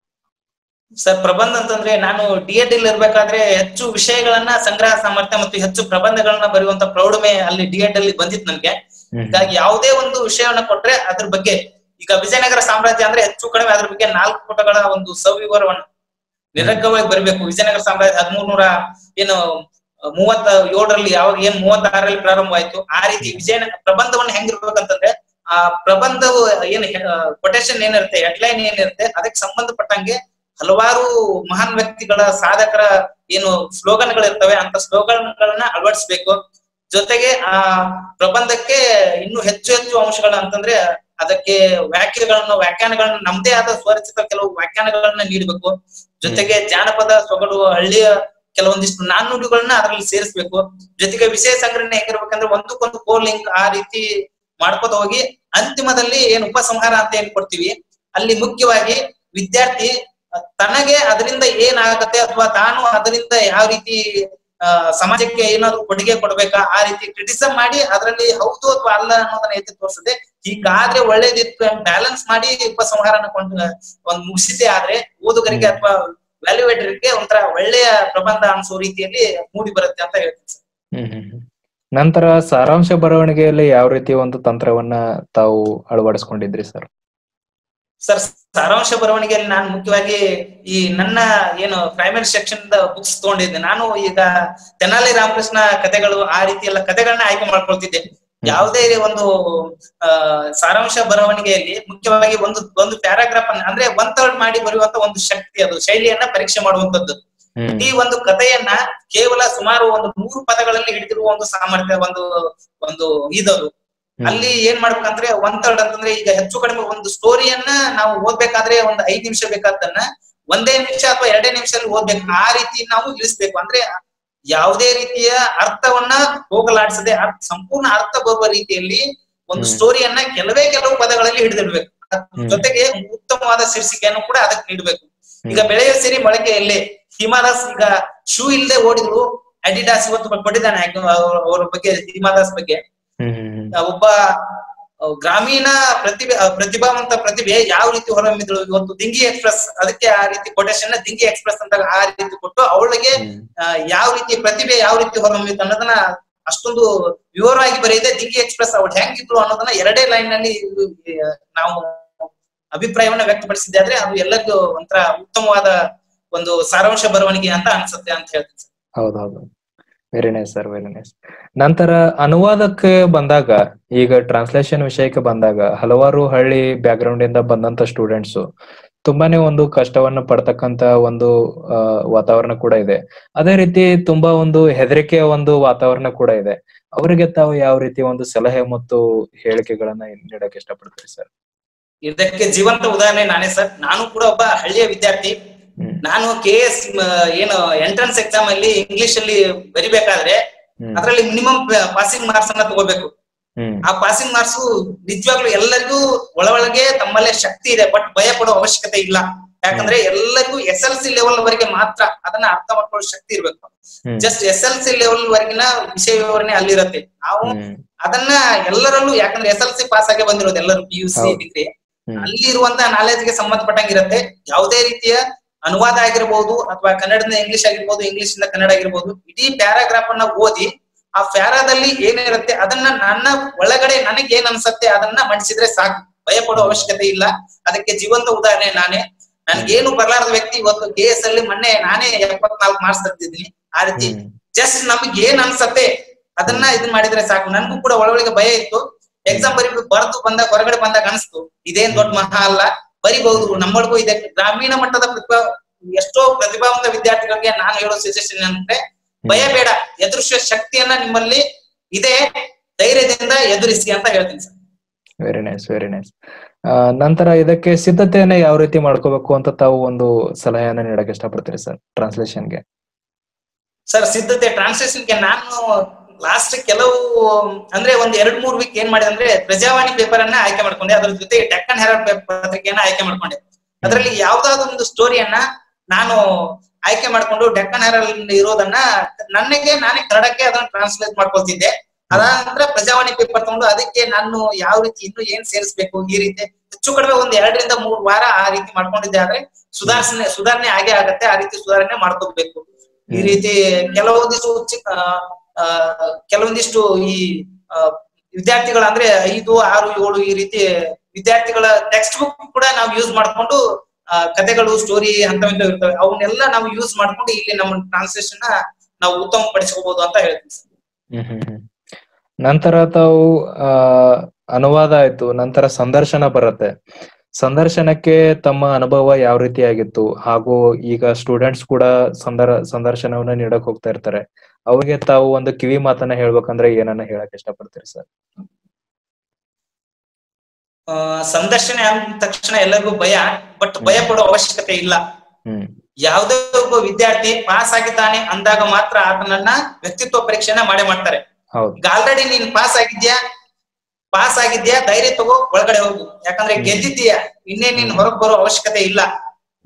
ಸರ್, ಪ್ರಬಂಧ ಅಂತಂದ್ರೆ ನಾನು ಡಿ ಎಡ್ ಅಲ್ಲಿ ಇರ್ಬೇಕಾದ್ರೆ ಹೆಚ್ಚು ವಿಷಯಗಳನ್ನ ಸಂಗ್ರಹ ಸಾಮರ್ಥ್ಯ ಮತ್ತು ಹೆಚ್ಚು ಪ್ರಬಂಧಗಳನ್ನ ಬರೆಯುವಂತ ಪ್ರೌಢಮೆ ಅಲ್ಲಿ ಡಿ ಎಡ್ ಅಲ್ಲಿ ಬಂದಿತ್ತು ನನ್ಗೆ. ಹೀಗಾಗಿ ಯಾವುದೇ ಒಂದು ವಿಷಯವನ್ನ ಕೊಟ್ರೆ ಅದ್ರ ಬಗ್ಗೆ, ಈಗ ವಿಜಯನಗರ ಸಾಮ್ರಾಜ್ಯ ಅಂದ್ರೆ ಹೆಚ್ಚು ಕಡಿಮೆ ಅದ್ರ ಬಗ್ಗೆ ನಾಲ್ಕು ಪುಟಗಳ ಒಂದು ಸವಿವರವನ್ನು ನಿರರ್ಗವಾಗಿ ಬರಬೇಕು. ವಿಜಯನಗರ ಸಾಮ್ರಾಜ್ಯ ಹದಿಮೂರ್ ನೂರ ಏನು ಮೂವತ್ತ ಏಳರಲ್ಲಿ ಯಾವಾಗ ಏನ್ ಮೂವತ್ತಾರರಲ್ಲಿ ಪ್ರಾರಂಭ ಆಯ್ತು, ಆ ರೀತಿ ವಿಜಯನಗರ ಪ್ರಬಂಧವನ್ನ ಹೆಂಗಿರ್ಬೇಕಂತಂದ್ರೆ, ಆ ಪ್ರಬಂಧವು ಏನ್ ಕೊಟೇಶನ್ ಏನಿರುತ್ತೆ, ಹೆಡ್ಲೈನ್ ಏನಿರುತ್ತೆ, ಅದಕ್ಕೆ ಸಂಬಂಧಪಟ್ಟಂಗೆ ಹಲವಾರು ಮಹಾನ್ ವ್ಯಕ್ತಿಗಳ ಸಾಧಕರ ಏನು ಸ್ಲೋಗನ್ಗಳು ಇರ್ತವೆ, ಅಂತ ಸ್ಲೋಗನ್ಗಳನ್ನ ಅಳವಡಿಸ್ಬೇಕು. ಜೊತೆಗೆ ಆ ಪ್ರಬಂಧಕ್ಕೆ ಇನ್ನು ಹೆಚ್ಚು ಹೆಚ್ಚು ಅಂಶಗಳ ಅಂತಂದ್ರೆ ಅದಕ್ಕೆ ವ್ಯಾಖ್ಯೆಗಳನ್ನ ವ್ಯಾಖ್ಯಾನಗಳನ್ನ ನಮ್ದೇ ಆದ ಸ್ವರಚಿತ ಕೆಲವು ವ್ಯಾಖ್ಯಾನಗಳನ್ನ ನೀಡಬೇಕು. ಜೊತೆಗೆ ಜಾನಪದ ಸೊಗಡು, ಹಳ್ಳಿಯ ಕೆಲವೊಂದಿಷ್ಟು ನಾಣ್ಣುಡಿಗಳನ್ನ ಅದರಲ್ಲಿ ಸೇರಿಸ್ಬೇಕು. ಜೊತೆಗೆ ವಿಷಯ ಸಂಗ್ರಹಣೆ ಹೆಂಗಿರ್ಬೇಕಂದ್ರೆ ಒಂದಕ್ಕೊಂದು ಕೋ ಲಿಂಕ್ ಆ ರೀತಿ ಮಾಡ್ಕೋತ ಹೋಗಿ ಅಂತಿಮದಲ್ಲಿ ಏನ್ ಉಪಸಂಹಾರ ಅಂತ ಏನ್ ಕೊಡ್ತೀವಿ, ಅಲ್ಲಿ ಮುಖ್ಯವಾಗಿ ವಿದ್ಯಾರ್ಥಿ ತನಗೆ ಅದರಿಂದ ಏನಾಗತ್ತೆ ಅಥವಾ ತಾನು ಅದರಿಂದ ಯಾವ ರೀತಿ ಆ ಸಮಾಜಕ್ಕೆ ಏನಾದ್ರು ಕೊಡುಗೆ ಕೊಡ್ಬೇಕಾ ಆ ರೀತಿ ಕ್ರಿಟಿಸಮ್ ಮಾಡಿ ಅದರಲ್ಲಿ ಹೌದು ಅಥವಾ ಅಲ್ಲ ಅನ್ನೋದನ್ನ ಎತ್ತಿ ತೋರಿಸದೆ ಹೀಗಾದ್ರೆ ಒಳ್ಳೇದಿತ್ತು ಬ್ಯಾಲೆನ್ಸ್ ಮಾಡಿ ಉಪಸಂಹಾರನ ಕೊಂಡು ಒಂದ್ ಮುಗಿಸಿದ್ದೆ ಆದ್ರೆ ಓದುಗರಿಗೆ ಅಥವಾ ವ್ಯಾಲ್ಯೂವೇಟರ್ಗೆ ಒಂಥರ ಒಳ್ಳೆಯ ಪ್ರಬಂಧ ಅನ್ಸೋ ರೀತಿಯಲ್ಲಿ ಮೂಡಿ ಬರುತ್ತೆ ಅಂತ ಹೇಳ್ತೀನಿ ಸರ್. ಹ್ಮ್ ಹ್ಮ್ ನಂತರ ಸಾರಾಂಶ ಬರವಣಿಗೆಯಲ್ಲಿ ಯಾವ ರೀತಿ ಒಂದು ತಂತ್ರವನ್ನ ತಾವು ಅಳವಡಿಸ್ಕೊಂಡಿದ್ರಿ ಸರ್? ಸರ್ ಸಾರಾಂಶ ಬರವಣಿಗೆಯಲ್ಲಿ ನಾನು ಮುಖ್ಯವಾಗಿ ಈ ನನ್ನ ಏನು ಪ್ರೈಮರಿ ಸೆಕ್ಷನ್ ಬುಕ್ಸ್ ತಗೊಂಡಿದ್ದೆ. ನಾನು ಈಗ ತೆನಾಲಿ ರಾಮಕೃಷ್ಣ ಕಥೆಗಳು ಆ ರೀತಿ ಎಲ್ಲ ಕಥೆಗಳನ್ನ ಆಯ್ಕೆ ಮಾಡ್ಕೊಳ್ತಿದ್ದೆ. ಯಾವುದೇ ಒಂದು ಆ ಸಾರಾಂಶ ಬರವಣಿಗೆಯಲ್ಲಿ ಮುಖ್ಯವಾಗಿ ಒಂದು ಒಂದು ಪ್ಯಾರಾಗ್ರಾಫ್ ಅನ್ನ ಅಂದ್ರೆ ಒನ್ ಥರ್ಡ್ ಮಾಡಿ ಬರೆಯುವಂತ ಒಂದು ಶಕ್ತಿ, ಅದು ಶೈಲಿಯನ್ನ ಪರೀಕ್ಷೆ ಮಾಡುವಂತದ್ದು. ಈ ಒಂದು ಕಥೆಯನ್ನ ಕೇವಲ ಸುಮಾರು ಒಂದು ನೂರು ಪದಗಳಲ್ಲಿ ಹಿಡಿದಿರುವ ಒಂದು ಸಾಮರ್ಥ್ಯ ಒಂದು ಒಂದು ಇದದು. ಅಲ್ಲಿ ಏನ್ ಮಾಡ್ಬೇಕಂದ್ರೆ ಒನ್ ಥರ್ಡ್ ಅಂತಂದ್ರೆ ಈಗ ಹೆಚ್ಚು ಕಡಿಮೆ ಒಂದು ಸ್ಟೋರಿಯನ್ನ ನಾವು ಓದ್ಬೇಕಾದ್ರೆ ಒಂದ್ ಐದ್ ನಿಮಿಷ ಬೇಕಾದನ್ನ ಒಂದೇ ನಿಮಿಷ ಅಥವಾ ಎರಡೇ ನಿಮಿಷದಲ್ಲಿ ಓದ್ಬೇಕು. ಆ ರೀತಿ ನಾವು ಇಳಿಸ್ಬೇಕು. ಅಂದ್ರೆ ಯಾವುದೇ ರೀತಿಯ ಅರ್ಥವನ್ನ ಹೋಗಲಾಡಿಸದೆ ಸಂಪೂರ್ಣ ಅರ್ಥ ಬರುವ ರೀತಿಯಲ್ಲಿ ಒಂದು ಸ್ಟೋರಿಯನ್ನ ಕೆಲವೇ ಕೆಲವು ಪದಗಳಲ್ಲಿ ಹಿಡಿದಿಡ್ಬೇಕು. ಜೊತೆಗೆ ಉತ್ತಮವಾದ ಶೀರ್ಷಿಕೆಯನ್ನು ಕೂಡ ಅದಕ್ಕೆ ನೀಡಬೇಕು. ಈಗ ಬೆಳೆಯ ಸಿರಿ ಮೊಳಕೆಯಲ್ಲಿ ಹಿಮಾದಾಸ್ ಈಗ ಶೂ ಇಲ್ಲದೆ ಓಡಿದ್ರು ಅಡಿಡಾಸ್ ಇವತ್ತು ಕೊಟ್ಟಿದ್ದಾನೆ ಅವರ ಬಗ್ಗೆ, ಹಿಮಾದಾಸ್ ಬಗ್ಗೆ. ಒಬ್ಬ ಗ್ರಾಮೀಣ ಪ್ರತಿಭೆ ಪ್ರತಿಭಾವಂತ ಪ್ರತಿಭೆ ಯಾವ ರೀತಿ ಹೊರಹೊಮ್ಮಿದ್ರು. ಇವತ್ತು ದಿಂಗಿ ಎಕ್ಸ್ಪ್ರೆಸ್ ಅದಕ್ಕೆ ಆ ರೀತಿ ಕೊಟೇಶನ್ ದಿಂಗಿ ಎಕ್ಸ್ಪ್ರೆಸ್ ಅಂತ ಆ ರೀತಿ ಕೊಟ್ಟು ಅವಳಿಗೆ ಯಾವ ರೀತಿ ಪ್ರತಿಭೆ ಯಾವ ರೀತಿ ಹೊರಹೊಮ್ಮಿತ್ತು ಅನ್ನೋದನ್ನ ಅಷ್ಟೊಂದು ವಿವರವಾಗಿ ಬರೆಯದೆ ದಿಂಗಿ ಎಕ್ಸ್ಪ್ರೆಸ್ ಅವ್ಳು ಹೆಂಗಿದ್ರು ಅನ್ನೋದನ್ನ ಎರಡೇ ಲೈನ್ ನಲ್ಲಿ ನಾವು ಅಭಿಪ್ರಾಯವನ್ನ ವ್ಯಕ್ತಪಡಿಸಿದ್ದೆ ಆದ್ರೆ ಅದು ಎಲ್ಲರಿಗೂ ಒಂಥರ ಉತ್ತಮವಾದ ಒಂದು ಸಾರಾಂಶ ಬರವಣಿಗೆ ಅಂತ ಅನ್ಸುತ್ತೆ ಅಂತ ಹೇಳ್ತೀನಿ ಸರ್. ಹೌದೌದು, very nice sir, very nice. ನಂತರ ಅನುವಾದಕ್ಕೆ ಬಂದಾಗ, ಈಗ ಟ್ರಾನ್ಸ್ಲೇಷನ್ ವಿಷಯಕ್ಕೆ ಬಂದಾಗ ಹಲವಾರು ಹಳ್ಳಿ ಬ್ಯಾಕ್ ಗ್ರೌಂಡ್ ಇಂದ ಬಂದಂತ ಸ್ಟೂಡೆಂಟ್ಸ್ ತುಂಬಾನೇ ಒಂದು ಕಷ್ಟವನ್ನು ಪಡ್ತಕ್ಕಂತ ಒಂದು ಅಹ್ ವಾತಾವರಣ ಕೂಡ ಇದೆ. ಅದೇ ರೀತಿ ತುಂಬಾ ಒಂದು ಹೆದರಿಕೆಯ ಒಂದು ವಾತಾವರಣ ಕೂಡ ಇದೆ. ಅವರಿಗೆ ತಾವು ಯಾವ ರೀತಿ ಒಂದು ಸಲಹೆ ಮತ್ತು ಹೇಳಿಕೆಗಳನ್ನ ನೀಡಕ್ಕೆ ಇಷ್ಟಪಡ್ತೀರಿ ಸರ್? ಇದಕ್ಕೆ ಜೀವಂತ ಉದಾಹರಣೆ ನಾನೇ ಸರ್. ನಾನು ಕೂಡ ಒಬ್ಬ ಹಳ್ಳಿಯ ವಿದ್ಯಾರ್ಥಿ. ನಾನು ಕೆ ಎಸ್ ಏನು ಎಂಟ್ರೆನ್ಸ್ ಎಕ್ಸಾಮ್ ಅಲ್ಲಿ ಇಂಗ್ಲಿಷ್ ಅಲ್ಲಿ ಬರಿಬೇಕಾದ್ರೆ ಅದರಲ್ಲಿ ಮಿನಿಮಮ್ ಪಾಸಿಂಗ್ ಮಾರ್ಕ್ಸ್ ಅನ್ನ ತಗೋಬೇಕು. ಆ ಪಾಸಿಂಗ್ ಮಾರ್ಕ್ಸ್ ನಿಜವಾಗ್ಲೂ ಎಲ್ಲರಿಗೂ ಒಳೊಳಗೆ ತಮ್ಮಲ್ಲೇ ಶಕ್ತಿ ಇದೆ, ಬಟ್ ಭಯ ಪಡೋ ಅವಶ್ಯಕತೆ ಇಲ್ಲ. ಯಾಕಂದ್ರೆ ಎಲ್ಲರಿಗೂ ಎಸ್ ಎಲ್ ಸಿ ಲೆವೆಲ್ ವರೆಗೆ ಮಾತ್ರ ಅದನ್ನ ಅರ್ಥ ಮಾಡ್ಕೊಳ್ಳೋ ಶಕ್ತಿ ಇರ್ಬೇಕು. Just S L C level ವರೆಗಿನ ವಿಷಯ ವಿವರಣೆ ಅಲ್ಲಿರತ್ತೆ. ನಾವು ಅದನ್ನ ಎಲ್ಲರಲ್ಲೂ, ಯಾಕಂದ್ರೆ ಎಸ್ ಎಲ್ ಸಿ ಪಾಸ್ ಆಗಿ ಬಂದಿರೋದು ಎಲ್ಲರೂ ಪಿ ಯು ಸಿ ಡಿಗ್ರಿ, ಅಲ್ಲಿ ಇರುವಂತಹ ನಾಲೆಜ್ ಗೆ ಸಂಬಂಧಪಟ್ಟಂಗಿರತ್ತೆ. ಯಾವುದೇ ರೀತಿಯ ಅನುವಾದ ಆಗಿರ್ಬೋದು ಅಥವಾ ಕನ್ನಡದಿಂದ ಇಂಗ್ಲಿಷ್ ಆಗಿರ್ಬೋದು, ಇಂಗ್ಲಿಷ್ ಇಂದ ಕನ್ನಡ ಆಗಿರ್ಬೋದು, ಇಡೀ ಪ್ಯಾರಾಗ್ರಾಫ್ ಅನ್ನ ಓದಿ ಆ ಪ್ಯಾರಾದಲ್ಲಿ ಏನಿರುತ್ತೆ ಅದನ್ನ ನನ್ನ ಒಳಗಡೆ ನನಗೆ ಏನ್ ಅನ್ಸತ್ತೆ ಅದನ್ನ ಮಂಡಿಸಿದ್ರೆ ಸಾಕು. ಭಯ ಪಡೋ ಅವಶ್ಯಕತೆ ಇಲ್ಲ. ಅದಕ್ಕೆ ಜೀವಂತ ಉದಾಹರಣೆ ನಾನೇ. ನನ್ಗೇನು ಬರ್ಲಾರದ ವ್ಯಕ್ತಿ ಇವತ್ತು ಕೆ ಎಸ್ ಅಲ್ಲಿ ಮೊನ್ನೆ ನಾನೇ ಎಪ್ಪತ್ನಾಲ್ಕು ಮಾರ್ಕ್ಸ್ ತೆಗೆದಿದ್ದೀನಿ. ಆ ರೀತಿ ಜಸ್ಟ್ ನಮ್ಗೆ ಏನ್ ಅನ್ಸತ್ತೆ ಅದನ್ನ ಇದನ್ ಮಾಡಿದ್ರೆ ಸಾಕು. ನನ್ಗೂ ಕೂಡ ಒಳಗೊಳಗೆ ಭಯ ಇತ್ತು. ಎಕ್ಸಾಮ್ ಬರಿಬೇಕು ಬರ್ದು ಬಂದಾಗ ಹೊರಗಡೆ ಬಂದಾಗ ಅನಿಸ್ತು ಇದೇನ್ ದೊಡ್ಡ ಮಹಾ ಅಲ್ಲ, ಬರಿಬಹುದು, ನಮ್ಮೊಳಗೂ ಇದೆ. ಗ್ರಾಮೀಣ ಮಟ್ಟದ ಪ್ರತಿಭಾ ಎಷ್ಟೋ ಪ್ರತಿಭಾವಂತ ವಿದ್ಯಾರ್ಥಿಗಳಿಗೆ ನಾನು ಹೇಳೋ ಸಜೆಷನ್ ಅಂದ್ರೆ ಭಯ ಬೇಡ, ಎದುರಿಸುವ ಶಕ್ತಿಯನ್ನ ನಿಮ್ಮಲ್ಲಿ ಇದೆ, ಧೈರ್ಯದಿಂದ ಎದುರಿಸಿ ಅಂತ ಹೇಳ್ತೀನಿ sir. Very nice, very nice. ನಂತರ ಇದಕ್ಕೆ ಸಿದ್ಧತೆಯನ್ನ ಯಾವ ರೀತಿ ಮಾಡ್ಕೋಬೇಕು ಅಂತ ತಾವು ಒಂದು ಸಲಹೆಯನ್ನ ನೀಡಕ್ಕೆ ಇಷ್ಟಪಡ್ತೀರಿ ಸರ್ ಟ್ರಾನ್ಸ್ಲೇಷನ್ಗೆ? ಸರ್ ಸಿದ್ಧತೆ ಟ್ರಾನ್ಸ್ಲೇಷನ್ಗೆ ನಾನು ಲಾಸ್ಟ್ ಕೆಲವು ಅಂದ್ರೆ ಒಂದ್ ಎರಡ್ ಮೂರ್ ವೀಕ್ ಏನ್ ಮಾಡಿದೆ ಅಂದ್ರೆ ಪ್ರಜಾವಾಣಿ ಪೇಪರ್ ಅನ್ನ ಆಯ್ಕೆ ಮಾಡ್ಕೊಂಡೆ. ಅದ್ರ ಜೊತೆ ಡೆಕ್ಕನ್ ಹೆರಾಲ್ಡ್ ಪತ್ರಿಕೆಯನ್ನ ಆಯ್ಕೆ ಮಾಡ್ಕೊಂಡೆ. ಅದರಲ್ಲಿ ಯಾವ್ದಾದ್ರು ಒಂದು ಸ್ಟೋರಿಯನ್ನ ನಾನು ಆಯ್ಕೆ ಮಾಡ್ಕೊಂಡು ಡೆಕ್ಕನ್ ಹೆರಾಲ್ಡ್ ಇರೋದನ್ನ ನನಗೆ ನಾನೇ ಕನ್ನಡಕ್ಕೆ ಅದನ್ನ ಟ್ರಾನ್ಸ್ಲೇಟ್ ಮಾಡ್ಕೊಳ್ತಿದ್ದೆ. ಅದಾನಂತರ ಪ್ರಜಾವಾಣಿ ಪೇಪರ್ ತಗೊಂಡು ಅದಕ್ಕೆ ನಾನು ಯಾವ ರೀತಿ ಇನ್ನು ಏನ್ ಸೇರಿಸ್ಬೇಕು ಈ ರೀತಿ ಹೆಚ್ಚು ಕಡಿಮೆ ಒಂದ್ ಎರಡರಿಂದ ಮೂರ್ ವಾರ ಆ ರೀತಿ ಮಾಡ್ಕೊಂಡಿದ್ದೆ. ಆದ್ರೆ ಸುಧಾರಣೆ ಸುಧಾರಣೆ ಆಗೇ ಆಗತ್ತೆ. ಆ ರೀತಿ ಸುಧಾರಣೆ ಮಾಡ್ಕೋಬೇಕು. ಈ ರೀತಿ ಕೆಲವೊಂದಿಷ್ಟು ಚಿಕ್ಕ ಕೆಲವೊಂದಿಷ್ಟು ಈ ವಿದ್ಯಾರ್ಥಿಗಳ ಅಂದ್ರೆ ಐದು ಆರು ಏಳು ಈ ರೀತಿ ವಿದ್ಯಾರ್ಥಿಗಳ ಟೆಕ್ಸ್ಟ್ ಬುಕ್ ಕೂಡ ನಾವು ಯೂಸ್ ಮಾಡ್ಕೊಂಡು ಕಥೆಗಳು ಸ್ಟೋರಿ ಅಂತವಿಂತ ಇರ್ತವೆ, ಅವನ್ನೆಲ್ಲ ನಾವು ಯೂಸ್ ಮಾಡ್ಕೊಂಡು ಇಲ್ಲಿ ನಮ್ಮ ಟ್ರಾನ್ಸ್ಲೇಷನ್ ನಾವು ಉತ್ತಮ ಪಡಿಸ್ಕೋಬಹುದು ಅಂತ ಹೇಳ್ತೀವಿ ಸರ್. ಹ್ಮ್ ನಂತರ ತಾವು ಆ ಅನುವಾದ ಆಯ್ತು, ನಂತರ ಸಂದರ್ಶನ ಬರುತ್ತೆ. ಸಂದರ್ಶನಕ್ಕೆ ತಮ್ಮ ಅನುಭವ ಯಾವ ರೀತಿ ಆಗಿತ್ತು, ಹಾಗೂ ಈಗ ಸ್ಟೂಡೆಂಟ್ಸ್ ಕೂಡ ಸಂದರ್ ಸಂದರ್ಶನವನ್ನ ನೀಡಕ್ ಹೋಗ್ತಾ ಇರ್ತಾರೆ, ಅವ್ರಿಗೆ ತಾವು ಒಂದು ಕಿವಿ ಮಾತನ್ನ ಹೇಳ್ಬೇಕಂದ್ರೆ ಏನನ್ನ ಹೇಳಕ್ ಇಷ್ಟಪಡ್ತೀರಿ ಸರ್? ಆ ಸಂದರ್ಶನ ಅಂದ ತಕ್ಷಣ ಎಲ್ಲರಿಗೂ ಭಯ, ಬಟ್ ಭಯ ಪಡೋ ಅವಶ್ಯಕತೆ ಇಲ್ಲ. ಯಾವುದೇ ಒಬ್ಬ ವಿದ್ಯಾರ್ಥಿ ಪಾಸ್ ಆಗಿದ್ದಾನೆ ಅಂದಾಗ ಮಾತ್ರ ಆತನನ್ನ ವ್ಯಕ್ತಿತ್ವ ಪರೀಕ್ಷೆನ ಮಾಡೇ ಮಾಡ್ತಾರೆ. ಈಗ ಆಲ್ರೆಡಿ ನೀನ್ ಪಾಸ್ ಆಗಿದ್ಯಾ ಪಾಸ್ ಆಗಿದ್ಯಾ ಧೈರ್ಯ ತಗೋ, ಒಳಗಡೆ ಹೋಗು. ಯಾಕಂದ್ರೆ ಗೆದ್ದಿದ್ದೀಯಾ, ಇನ್ನೇ ನೀನ್ ಹೊರಗ್ ಬರೋ ಅವಶ್ಯಕತೆ ಇಲ್ಲ.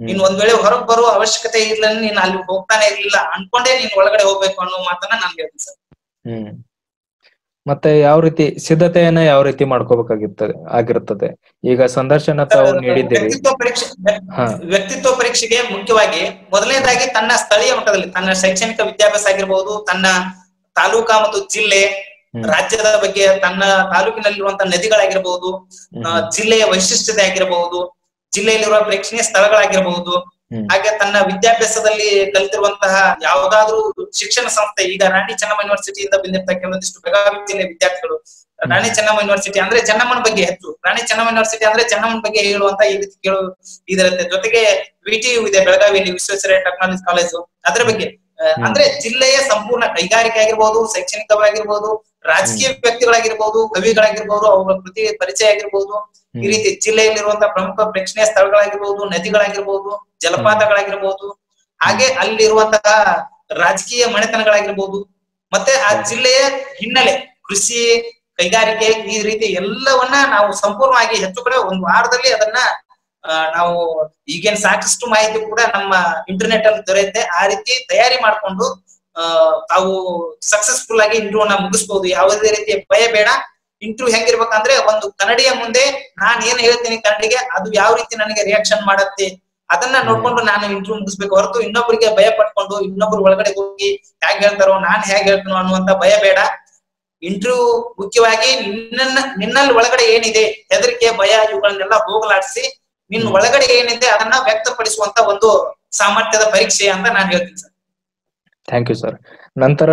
ನೀನ್ ಒಂದ್ ವೇಳೆ ಹೊರಗ್ ಬರುವ ಅವಶ್ಯಕತೆ ಇಲ್ಲ, ನೀನ್ ಅಲ್ಲಿ ಹೋಗ್ತಾನೆ ಇರ್ಲಿಲ್ಲ ಅನ್ಕೊಂಡೇ ನೀನ್ ಒಳಗಡೆ ಹೋಗ್ಬೇಕು ಅನ್ನೋ ಮಾತನ್ನ ನಾನ್ ಹೇಳ್ತೀನಿ ಸರ್. ಹ್ಮ್ ಮತ್ತೆ ಯಾವ ರೀತಿ ಸಿದ್ಧತೆಯನ್ನ ಯಾವ ರೀತಿ ಮಾಡ್ಕೋಬೇಕಾಗಿರ್ತದೆ ಆಗಿರ್ತದೆ? ಈಗ ಸಂದರ್ಶನ ತಾವು ನೀಡಿದ್ದೀರಿ. ವ್ಯಕ್ತಿತ್ವ ಪರೀಕ್ಷೆ ಹಾ ವ್ಯಕ್ತಿತ್ವ ಪರೀಕ್ಷೆಗೆ ಮುಖ್ಯವಾಗಿ ಮೊದಲನೇದಾಗಿ ತನ್ನ ಸ್ಥಳೀಯ ಮಟ್ಟದಲ್ಲಿ ತನ್ನ ಶೈಕ್ಷಣಿಕ ವಿದ್ಯಾಭ್ಯಾಸ ಆಗಿರ್ಬಹುದು, ತನ್ನ ತಾಲೂಕಾ ಮತ್ತು ಜಿಲ್ಲೆ ರಾಜ್ಯದ ಬಗ್ಗೆ, ತನ್ನ ತಾಲೂಕಿನಲ್ಲಿರುವಂತಹ ನದಿಗಳಾಗಿರ್ಬಹುದು, ಜಿಲ್ಲೆಯ ವೈಶಿಷ್ಟ್ಯತೆ ಆಗಿರಬಹುದು, ಜಿಲ್ಲೆಯಲ್ಲಿರುವ ಪ್ರೇಕ್ಷಣೀಯ ಸ್ಥಳಗಳಾಗಿರಬಹುದು, ಹಾಗೆ ತನ್ನ ವಿದ್ಯಾಭ್ಯಾಸದಲ್ಲಿ ಕಲಿತಿರುವಂತಹ ಯಾವ್ದಾದ್ರು ಶಿಕ್ಷಣ ಸಂಸ್ಥೆ, ಈಗ ರಾಣಿ ಚೆನ್ನಮ್ಮ ಯೂನಿವರ್ಸಿಟಿಯಿಂದ ಬಂದಿರ್ತ ಕೆಲವೊಂದಿಷ್ಟು ಬೆಳಗಾವಿ ಜಿಲ್ಲೆ ವಿದ್ಯಾರ್ಥಿಗಳು ರಾಣಿ ಚೆನ್ನಮ್ಮ ಯೂನಿವರ್ಸಿಟಿ ಅಂದ್ರೆ ಚೆನ್ನಮ್ಮನ ಬಗ್ಗೆ ಹೆಚ್ಚು, ರಾಣಿ ಚೆನ್ನಮ್ಮ ಯೂನಿವರ್ಸಿಟಿ ಅಂದ್ರೆ ಚೆನ್ನಮ್ಮನ ಬಗ್ಗೆ ಹೇಳುವಂತ ಈ ರೀತಿ ಕೇಳು ಇದಿರುತ್ತೆ. ಜೊತೆಗೆ ವಿಟಿಯು ಇದೆ ಬೆಳಗಾವಿಯಲ್ಲಿ, ವಿಶ್ವೇಶ್ವರಯ್ಯ ಟೆಕ್ನಾಲಜಿ ಕಾಲೇಜು, ಅದ್ರ ಬಗ್ಗೆ ಅಂದ್ರೆ ಜಿಲ್ಲೆಯ ಸಂಪೂರ್ಣ ಕೈಗಾರಿಕೆ ಆಗಿರ್ಬೋದು, ಶೈಕ್ಷಣಿಕವಾಗಿರ್ಬೋದು, ರಾಜಕೀಯ ವ್ಯಕ್ತಿಗಳಾಗಿರ್ಬೋದು, ಕವಿಗಳಾಗಿರ್ಬೋದು, ಅವುಗಳ ಕೃತಿ ಪರಿಚಯ ಆಗಿರ್ಬೋದು, ಈ ರೀತಿ ಜಿಲ್ಲೆಯಲ್ಲಿರುವಂತಹ ಪ್ರಮುಖ ಪ್ರೇಕ್ಷಣೀಯ ಸ್ಥಳಗಳಾಗಿರ್ಬೋದು, ನದಿಗಳಾಗಿರ್ಬೋದು, ಜಲಪಾತಗಳಾಗಿರ್ಬೋದು, ಹಾಗೆ ಅಲ್ಲಿರುವಂತಹ ರಾಜಕೀಯ ಮನೆತನಗಳಾಗಿರ್ಬೋದು, ಮತ್ತೆ ಆ ಜಿಲ್ಲೆಯ ಹಿನ್ನೆಲೆ ಕೃಷಿ, ಕೈಗಾರಿಕೆ, ಈ ರೀತಿ ಎಲ್ಲವನ್ನ ನಾವು ಸಂಪೂರ್ಣವಾಗಿ ಹೆಚ್ಚು ಕಡೆ ಒಂದು ವಾರದಲ್ಲಿ ಅದನ್ನ ನಾವು ಈಗೇನ್ ಸಾಕಷ್ಟು ಮಾಹಿತಿ ಕೂಡ ನಮ್ಮ ಇಂಟರ್ನೆಟ್ ಅಲ್ಲಿ ದೊರೆಯುತ್ತೆ. ಆ ರೀತಿ ತಯಾರಿ ಮಾಡ್ಕೊಂಡು ಅಹ್ ತಾವು ಸಕ್ಸಸ್ಫುಲ್ ಆಗಿ ಇಂಟರ್ವ್ಯೂನ ಮುಗಿಸ್ಬಹುದು. ಯಾವುದೇ ರೀತಿಯ ಭಯ ಬೇಡ. ಇಂಟರ್ವ್ಯೂ ಹೆಂಗಿರ್ಬೇಕಂದ್ರೆ, ಒಂದು ಕನ್ನಡಿಯ ಮುಂದೆ ನಾನ್ ಏನ್ ಹೇಳ್ತೀನಿ ಕನ್ನಡಿಗೆ, ಅದು ಯಾವ ರೀತಿ ನನಗೆ ರಿಯಾಕ್ಷನ್ ಮಾಡತ್ತೆ ಅದನ್ನ ನೋಡ್ಕೊಂಡು ನಾನು ಇಂಟರ್ವ್ಯೂ ಮುಗಿಸ್ಬೇಕು ಹೊರತು ಇನ್ನೊಬ್ಬರಿಗೆ ಭಯ ಪಟ್ಕೊಂಡು ಇನ್ನೊಬ್ರು ಒಳಗಡೆ ಹೋಗಿ ಹೇಗ್ ಹೇಳ್ತಾರೋ ನಾನ್ ಹೇಗ್ ಹೇಳ್ತಾನೋ ಅನ್ನುವಂತ ಭಯ ಬೇಡ. ಇಂಟರ್ವ್ಯೂ ಮುಖ್ಯವಾಗಿ ನಿನ್ನ ನಿನ್ನಲ್ಲಿ ಒಳಗಡೆ ಏನಿದೆ, ಹೆದರಿಕೆ, ಭಯ ಇವುಗಳನ್ನೆಲ್ಲ ಹೋಗಲಾಡಿಸಿ ನಿನ್ನ ಒಳಗಡೆ ಏನಿದೆ ಅದನ್ನ ವ್ಯಕ್ತಪಡಿಸುವಂತ ಒಂದು ಸಾಮರ್ಥ್ಯದ ಪರೀಕ್ಷೆ ಅಂತ ನಾನು ಹೇಳ್ತೀನಿ ಸರ್. Thank you sir. ನಂತರ